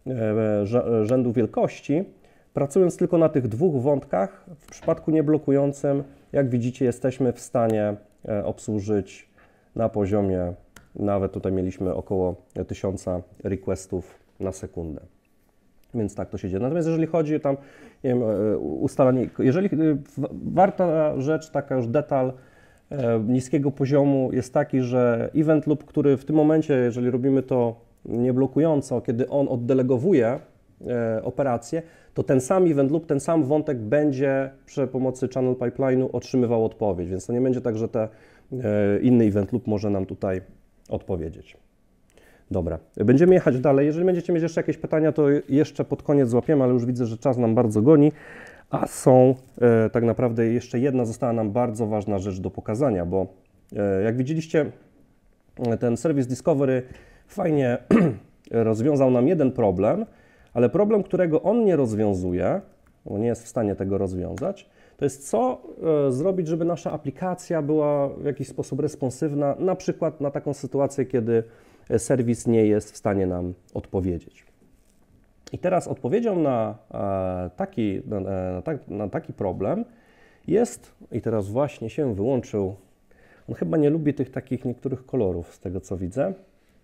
rzędu wielkości. Pracując tylko na tych dwóch wątkach, w przypadku nieblokującym, jak widzicie, jesteśmy w stanie obsłużyć na poziomie, nawet tutaj mieliśmy około tysiąca requestów na sekundę. Więc tak to się dzieje. Natomiast jeżeli chodzi o tam, nie wiem, ustalanie, jeżeli warta rzecz, taka już detal niskiego poziomu jest taki, że event loop, który w tym momencie, jeżeli robimy to nieblokująco, kiedy on oddelegowuje operację, to ten sam event loop, ten sam wątek będzie przy pomocy channel pipeline'u otrzymywał odpowiedź, więc to nie będzie tak, że te inny event loop może nam tutaj odpowiedzieć. Dobra, będziemy jechać dalej. Jeżeli będziecie mieć jeszcze jakieś pytania, to jeszcze pod koniec złapiemy, ale już widzę, że czas nam bardzo goni, a są e, tak naprawdę jeszcze jedna została nam bardzo ważna rzecz do pokazania, bo e, jak widzieliście, ten Service Discovery fajnie rozwiązał nam jeden problem, ale problem, którego on nie rozwiązuje, bo nie jest w stanie tego rozwiązać, to jest co e, zrobić, żeby nasza aplikacja była w jakiś sposób responsywna, na przykład na taką sytuację, kiedy serwis nie jest w stanie nam odpowiedzieć. I teraz odpowiedzią na e, taki, na, na, na taki problem jest, i teraz właśnie się wyłączył On chyba nie lubi tych takich niektórych kolorów, z tego co widzę.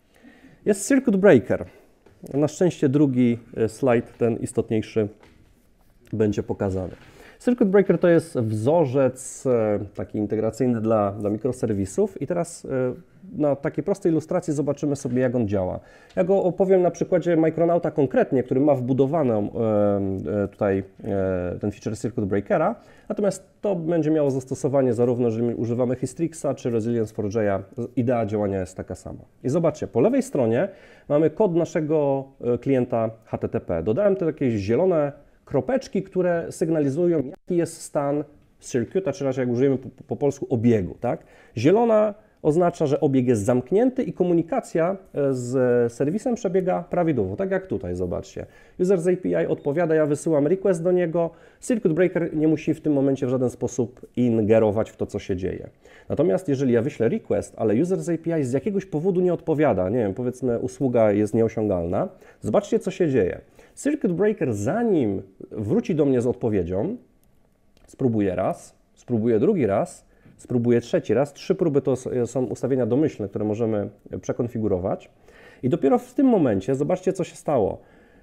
Jest circuit breaker. Na szczęście drugi slajd, ten istotniejszy, będzie pokazany. Circuit breaker to jest wzorzec taki integracyjny dla, dla mikroserwisów i teraz na takiej prostej ilustracji zobaczymy sobie, jak on działa. Ja go opowiem na przykładzie Micronauta konkretnie, który ma wbudowaną tutaj ten feature circuit breakera, natomiast to będzie miało zastosowanie zarówno, jeżeli używamy Hystrixa czy Resilience four J. Idea działania jest taka sama. I zobaczcie, po lewej stronie mamy kod naszego klienta H T T P. Dodałem te jakieś zielone kropeczki, które sygnalizują, jaki jest stan circuita, czy raczej jak użyjemy po, po polsku obiegu. Tak? Zielona oznacza, że obieg jest zamknięty i komunikacja z serwisem przebiega prawidłowo, tak jak tutaj, zobaczcie. User z A P I odpowiada, ja wysyłam request do niego, circuit breaker nie musi w tym momencie w żaden sposób ingerować w to, co się dzieje. Natomiast jeżeli ja wyślę request, ale user z A P I z jakiegoś powodu nie odpowiada, nie wiem, powiedzmy usługa jest nieosiągalna, zobaczcie, co się dzieje. Circuit breaker, zanim wróci do mnie z odpowiedzią, spróbuje raz, spróbuje drugi raz, spróbuję trzeci raz. Trzy próby to są ustawienia domyślne, które możemy przekonfigurować. I dopiero w tym momencie, zobaczcie, co się stało.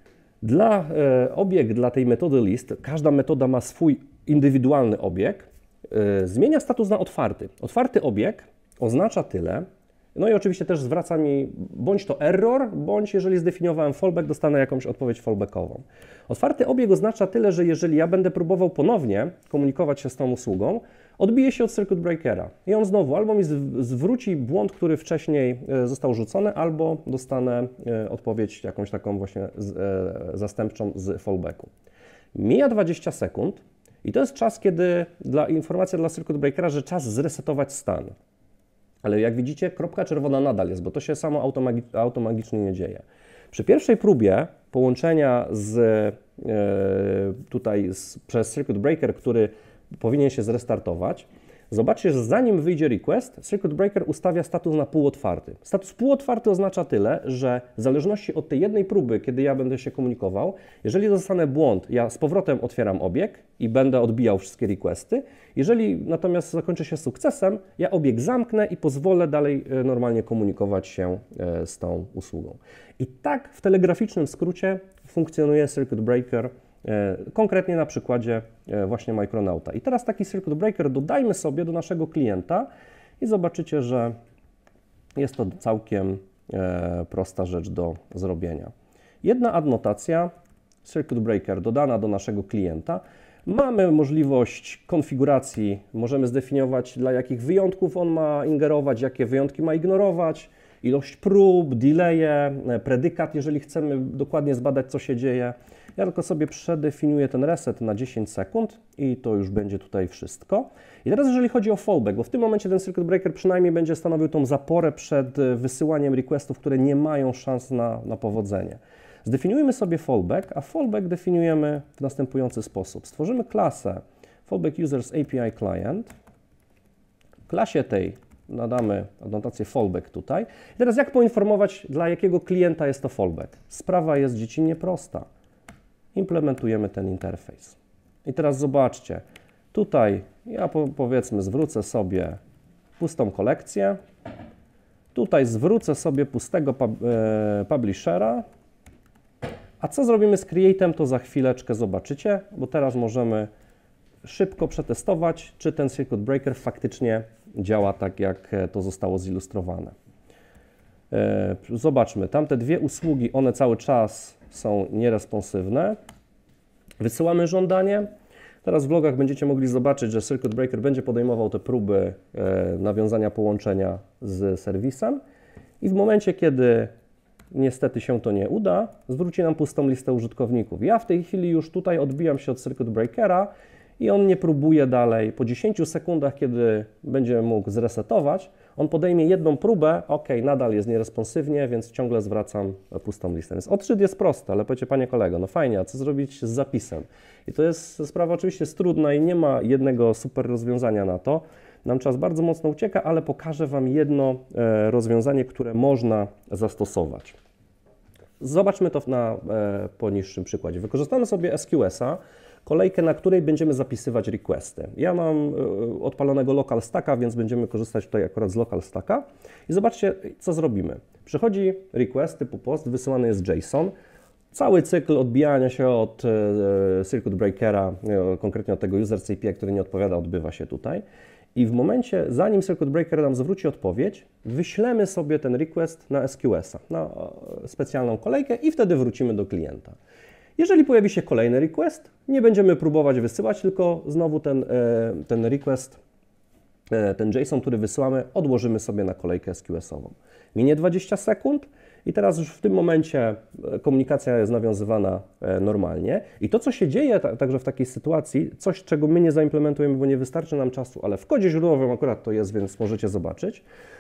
Dla e, obieg dla tej metody list, każda metoda ma swój indywidualny obieg, e, zmienia status na otwarty. Otwarty obieg oznacza tyle, no i oczywiście też zwraca mi bądź to error, bądź jeżeli zdefiniowałem fallback, dostanę jakąś odpowiedź fallbackową. Otwarty obieg oznacza tyle, że jeżeli ja będę próbował ponownie komunikować się z tą usługą, odbije się od circuit breakera i on znowu albo mi zwróci błąd, który wcześniej został rzucony, albo dostanę odpowiedź jakąś taką właśnie zastępczą z fallbacku. Mija dwadzieścia sekund i to jest czas, kiedy dla informacja dla circuit breakera, że czas zresetować stan. Ale jak widzicie, kropka czerwona nadal jest, bo to się samo automagi automagicznie nie dzieje. Przy pierwszej próbie połączenia z, e, tutaj z, przez circuit breaker, który powinien się zrestartować, zobaczcie, że zanim wyjdzie request, circuit breaker ustawia status na półotwarty. Status półotwarty oznacza tyle, że w zależności od tej jednej próby, kiedy ja będę się komunikował, jeżeli dostanę błąd, ja z powrotem otwieram obieg i będę odbijał wszystkie requesty. Jeżeli natomiast zakończy się sukcesem, ja obieg zamknę i pozwolę dalej normalnie komunikować się z tą usługą. I tak w telegraficznym skrócie funkcjonuje circuit breaker, konkretnie na przykładzie właśnie Micronauta. I teraz taki circuit breaker dodajmy sobie do naszego klienta i zobaczycie, że jest to całkiem prosta rzecz do zrobienia. Jedna adnotacja, circuit breaker dodana do naszego klienta. Mamy możliwość konfiguracji, możemy zdefiniować, dla jakich wyjątków on ma ingerować, jakie wyjątki ma ignorować, ilość prób, delaye, predykat, jeżeli chcemy dokładnie zbadać, co się dzieje. Ja tylko sobie przedefiniuję ten reset na dziesięć sekund i to już będzie tutaj wszystko. I teraz jeżeli chodzi o fallback, bo w tym momencie ten circuit breaker przynajmniej będzie stanowił tą zaporę przed wysyłaniem requestów, które nie mają szans na, na powodzenie. Zdefiniujmy sobie fallback, a fallback definiujemy w następujący sposób. Stworzymy klasę fallback users A P I client. W klasie tej nadamy adnotację fallback tutaj. I teraz jak poinformować, dla jakiego klienta jest to fallback? Sprawa jest dziecinnie prosta. Implementujemy ten interfejs. I teraz zobaczcie, tutaj ja po, powiedzmy zwrócę sobie pustą kolekcję, tutaj zwrócę sobie pustego pub, e, publishera, a co zrobimy z create'em, to za chwileczkę zobaczycie, bo teraz możemy szybko przetestować, czy ten circuit breaker faktycznie działa tak, jak to zostało zilustrowane. E, zobaczmy, tamte dwie usługi, one cały czas są nieresponsywne. Wysyłamy żądanie. Teraz w logach będziecie mogli zobaczyć, że circuit breaker będzie podejmował te próby e, nawiązania połączenia z serwisem i w momencie, kiedy niestety się to nie uda, zwróci nam pustą listę użytkowników. Ja w tej chwili już tutaj odbijam się od circuit breakera i on nie próbuje dalej. Po dziesięciu sekundach, kiedy będzie mógł zresetować, on podejmie jedną próbę, ok, nadal jest nieresponsywnie, więc ciągle zwracam pustą listę. Więc odczyt jest prosty, ale powiecie, panie kolego, no fajnie, a co zrobić z zapisem? I to jest sprawa oczywiście jest trudna i nie ma jednego super rozwiązania na to. Nam czas bardzo mocno ucieka, ale pokażę Wam jedno e, rozwiązanie, które można zastosować. Zobaczmy to na e, poniższym przykładzie. Wykorzystamy sobie S Q S a, kolejkę, na której będziemy zapisywać requesty. Ja mam odpalonego local stacka, więc będziemy korzystać tutaj akurat z local stacka. I zobaczcie, co zrobimy. Przychodzi request typu post, wysyłany jest JSON. Cały cykl odbijania się od e, circuit breakera, e, konkretnie od tego user C P A, który nie odpowiada, odbywa się tutaj. I w momencie, zanim circuit breaker nam zwróci odpowiedź, wyślemy sobie ten request na S Q S a, na e, specjalną kolejkę i wtedy wrócimy do klienta. Jeżeli pojawi się kolejny request, nie będziemy próbować wysyłać, tylko znowu ten, e, ten request, e, ten JSON, który wysyłamy, odłożymy sobie na kolejkę S Q S-ową. Minie dwadzieścia sekund. I teraz już w tym momencie komunikacja jest nawiązywana normalnie. I to, co się dzieje także w takiej sytuacji, coś, czego my nie zaimplementujemy, bo nie wystarczy nam czasu, ale w kodzie źródłowym akurat to jest, więc możecie zobaczyć.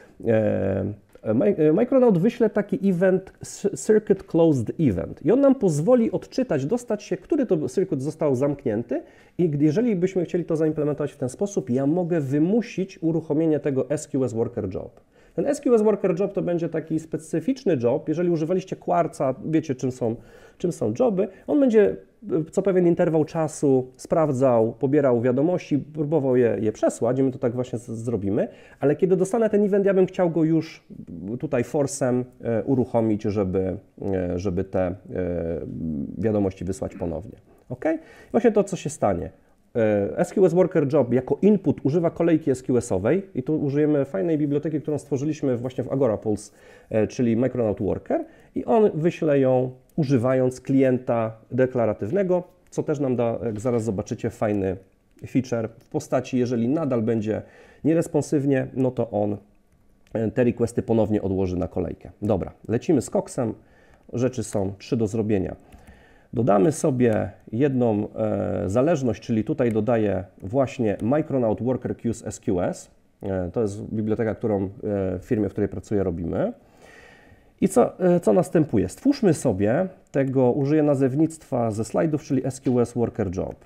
Micronaut wyśle taki event, Circuit Closed Event, i on nam pozwoli odczytać, dostać się, który to circuit został zamknięty, i jeżeli byśmy chcieli to zaimplementować w ten sposób, ja mogę wymusić uruchomienie tego S Q S Worker Job. Ten S Q S Worker Job to będzie taki specyficzny job. Jeżeli używaliście Quartza, wiecie czym są, czym są joby, on będzie co pewien interwał czasu sprawdzał, pobierał wiadomości, próbował je, je przesłać, i my to tak właśnie z, zrobimy, ale kiedy dostanę ten event, ja bym chciał go już tutaj force'em e, uruchomić, żeby, e, żeby te e, wiadomości wysłać ponownie. Ok? Właśnie to, co się stanie. S Q S Worker Job jako input używa kolejki S Q S-owej i tu użyjemy fajnej biblioteki, którą stworzyliśmy właśnie w Agora Pulse, czyli Micronaut Worker, i on wyśle ją używając klienta deklaratywnego, co też nam da, jak zaraz zobaczycie, fajny feature w postaci, jeżeli nadal będzie nieresponsywnie, no to on te requesty ponownie odłoży na kolejkę. Dobra, lecimy z koksem, rzeczy są trzy do zrobienia. Dodamy sobie jedną e, zależność, czyli tutaj dodaję właśnie Micronaut Worker Queues S Q S. E, to jest biblioteka, którą e, w firmie, w której pracuję, robimy. I co, e, co następuje? Stwórzmy sobie tego, użyję nazewnictwa ze slajdów, czyli S Q S Worker Job.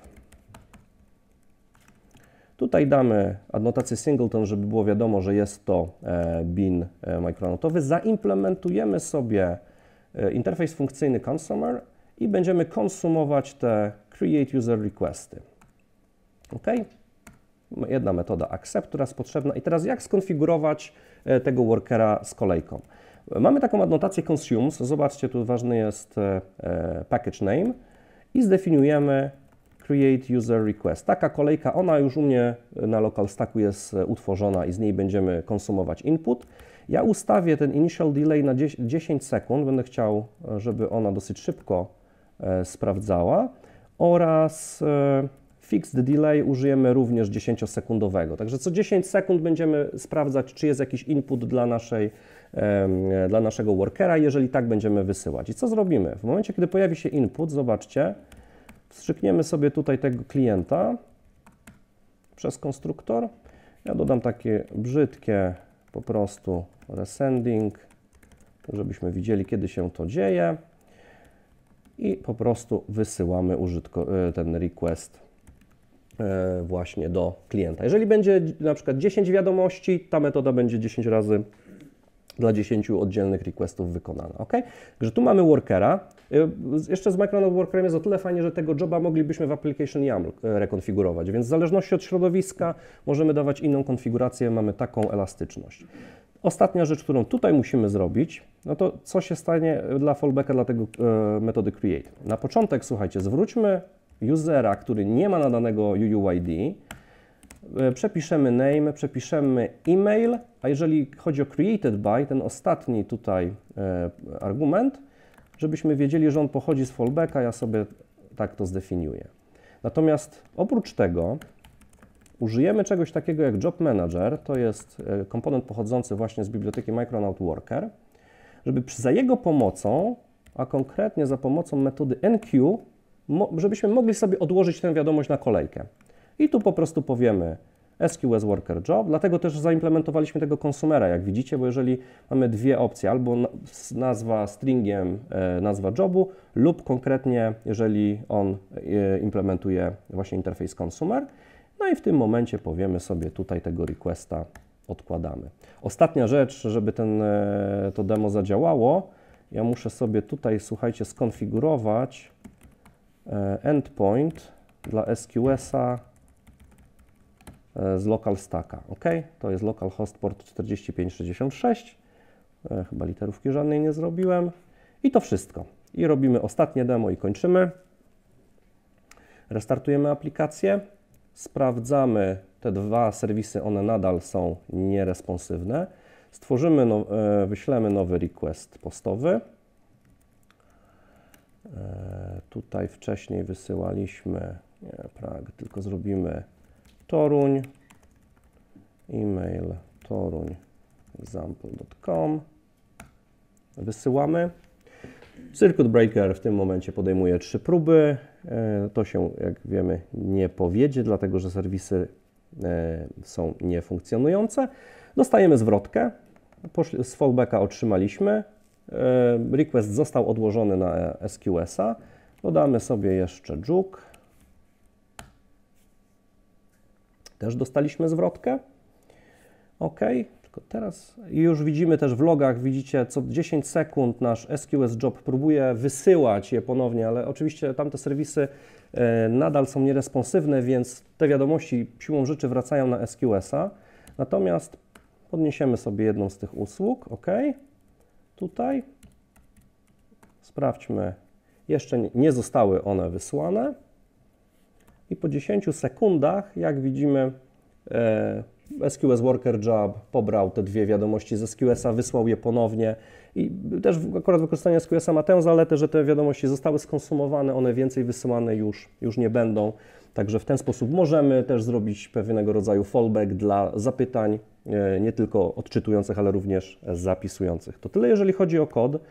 Tutaj damy adnotację singleton, żeby było wiadomo, że jest to e, bin e, micronautowy. Zaimplementujemy sobie e, interfejs funkcyjny consumer i będziemy konsumować te create user requesty. OK? Jedna metoda accept, która jest potrzebna. I teraz jak skonfigurować tego workera z kolejką? Mamy taką adnotację consumes. Zobaczcie, tu ważny jest package name i zdefiniujemy create user request. Taka kolejka, ona już u mnie na local stacku jest utworzona i z niej będziemy konsumować input. Ja ustawię ten initial delay na dziesięć sekund. Będę chciał, żeby ona dosyć szybko sprawdzała, oraz fixed delay użyjemy również dziesięciosekundowego. Także co dziesięć sekund będziemy sprawdzać, czy jest jakiś input dla, naszej, dla naszego workera. Jeżeli tak, będziemy wysyłać. I co zrobimy? W momencie, kiedy pojawi się input, zobaczcie, wstrzykniemy sobie tutaj tego klienta przez konstruktor. Ja dodam takie brzydkie po prostu resending, żebyśmy widzieli, kiedy się to dzieje. I po prostu wysyłamy użytko, ten request właśnie do klienta. Jeżeli będzie na przykład dziesięć wiadomości, ta metoda będzie dziesięć razy dla dziesięciu oddzielnych requestów wykonana. OK? Także tu mamy workera. Jeszcze z Micronaut Workerem jest o tyle fajnie, że tego joba moglibyśmy w application YAML rekonfigurować, więc w zależności od środowiska możemy dawać inną konfigurację, mamy taką elastyczność. Ostatnia rzecz, którą tutaj musimy zrobić, no to co się stanie dla fallbacka, dla tego e, metody create. Na początek, słuchajcie, zwróćmy usera, który nie ma nadanego U U I D, e, przepiszemy name, przepiszemy e-mail, a jeżeli chodzi o created by, ten ostatni tutaj e, argument, żebyśmy wiedzieli, że on pochodzi z fallbacka, ja sobie tak to zdefiniuję. Natomiast oprócz tego użyjemy czegoś takiego jak Job Manager, to jest komponent pochodzący właśnie z biblioteki Micronaut Worker, żeby za jego pomocą, a konkretnie za pomocą metody N Q, żebyśmy mogli sobie odłożyć tę wiadomość na kolejkę. I tu po prostu powiemy S Q S Worker Job, dlatego też zaimplementowaliśmy tego konsumera, jak widzicie, bo jeżeli mamy dwie opcje, albo nazwa stringiem, nazwa jobu, lub konkretnie, jeżeli on implementuje właśnie interfejs consumer, no i w tym momencie powiemy sobie tutaj tego requesta odkładamy. Ostatnia rzecz, żeby ten, to demo zadziałało, ja muszę sobie tutaj, słuchajcie, skonfigurować endpoint dla S Q S-a z local stacka. OK, to jest localhost port czterdzieści pięć sześćdziesiąt sześć. E, chyba literówki żadnej nie zrobiłem. I to wszystko. I robimy ostatnie demo i kończymy. Restartujemy aplikację. Sprawdzamy te dwa serwisy, one nadal są nieresponsywne. Stworzymy, no, e, wyślemy nowy request postowy. E, tutaj wcześniej wysyłaliśmy, nie Prag, tylko zrobimy Toruń, e-mail toruń example kropka com. Wysyłamy. Circuit Breaker w tym momencie podejmuje trzy próby. To się, jak wiemy, nie powiedzie, dlatego że serwisy są niefunkcjonujące. Dostajemy zwrotkę. Z fallbacka otrzymaliśmy. Request został odłożony na S Q S-a. Dodamy sobie jeszcze juke. Też dostaliśmy zwrotkę. OK. Tylko teraz już widzimy też w logach, widzicie, co dziesięć sekund nasz S Q S job próbuje wysyłać je ponownie, ale oczywiście tamte serwisy e, nadal są nieresponsywne, więc te wiadomości siłą rzeczy wracają na S Q S-a. Natomiast podniesiemy sobie jedną z tych usług, OK. Tutaj sprawdźmy, jeszcze nie, nie zostały one wysłane i po dziesięciu sekundach, jak widzimy, e, S Q S Worker Job pobrał te dwie wiadomości z S Q S-a, wysłał je ponownie i też akurat wykorzystanie S Q S-a ma tę zaletę, że te wiadomości zostały skonsumowane, one więcej wysyłane już, już nie będą, także w ten sposób możemy też zrobić pewnego rodzaju fallback dla zapytań, nie tylko odczytujących, ale również zapisujących. To tyle, jeżeli chodzi o kod.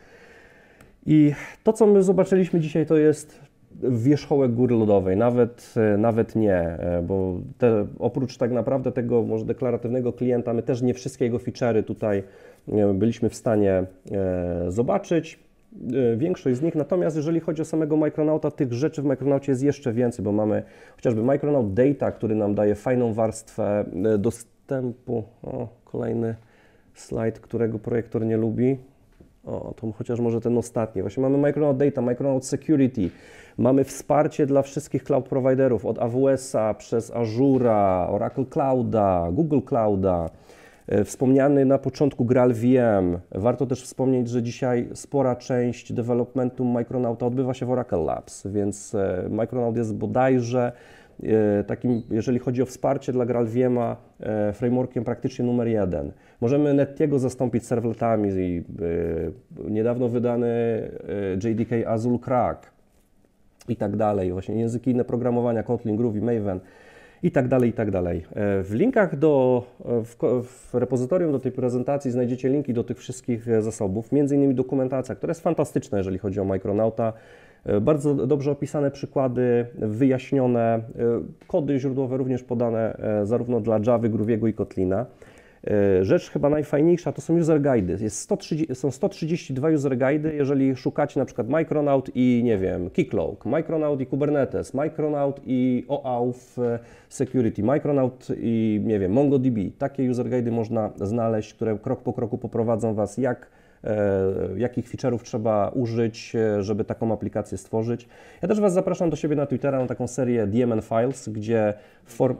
I to, co my zobaczyliśmy dzisiaj, to jest wierzchołek góry lodowej, nawet, nawet nie, bo te, oprócz tak naprawdę tego może deklaratywnego klienta, my też nie wszystkie jego feature'y tutaj byliśmy w stanie e, zobaczyć, e, większość z nich, natomiast jeżeli chodzi o samego Micronauta, tych rzeczy w Micronaucie jest jeszcze więcej, bo mamy chociażby Micronaut Data, który nam daje fajną warstwę dostępu, o, kolejny slajd, którego projektor nie lubi. O, to chociaż może ten ostatni. Właśnie mamy Micronaut Data, Micronaut Security, mamy wsparcie dla wszystkich cloud providerów, od A W S-a przez Azure'a, Oracle Clouda, Google Clouda, wspomniany na początku Graal V M. Warto też wspomnieć, że dzisiaj spora część developmentu Micronauta odbywa się w Oracle Labs, więc Micronaut jest bodajże takim, jeżeli chodzi o wsparcie dla Graal V M-a, frameworkiem praktycznie numer jeden. Możemy Nettiego zastąpić servletami, i, y, niedawno wydany y, J D K Azul Crack i tak dalej, właśnie języki inne programowania, Kotlin, Groovy, Maven i tak dalej, i tak dalej. W linkach do, w, w repozytorium do tej prezentacji znajdziecie linki do tych wszystkich zasobów, między innymi dokumentacja, która jest fantastyczna, jeżeli chodzi o Micronauta. Bardzo dobrze opisane przykłady, wyjaśnione, kody źródłowe również podane zarówno dla Javy, Grooviego i Kotlina. Rzecz chyba najfajniejsza to są user guidy. Jest sto trzydzieści, są sto trzydzieści dwa user guidy, jeżeli szukacie na przykład Micronaut i nie wiem, Keycloak, Micronaut i Kubernetes, Micronaut i OAuth Security, Micronaut i nie wiem, MongoDB. Takie user guidy można znaleźć, które krok po kroku poprowadzą Was, jak jakich feature'ów trzeba użyć, żeby taką aplikację stworzyć. Ja też Was zapraszam do siebie na Twittera, na taką serię D M N Files, gdzie form...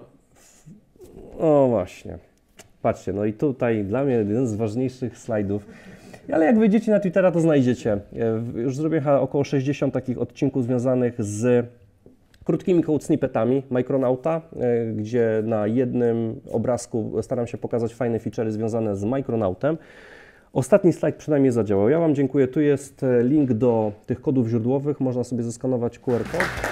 O właśnie, patrzcie, no i tutaj dla mnie jeden z ważniejszych slajdów, ale jak wejdziecie na Twittera, to znajdziecie. Już zrobię około sześćdziesiąt takich odcinków związanych z krótkimi code snippetami Micronauta, gdzie na jednym obrazku staram się pokazać fajne feature'y związane z Micronautem. Ostatni slajd przynajmniej zadziałał. Ja Wam dziękuję. Tu jest link do tych kodów źródłowych. Można sobie zeskanować Q R kod.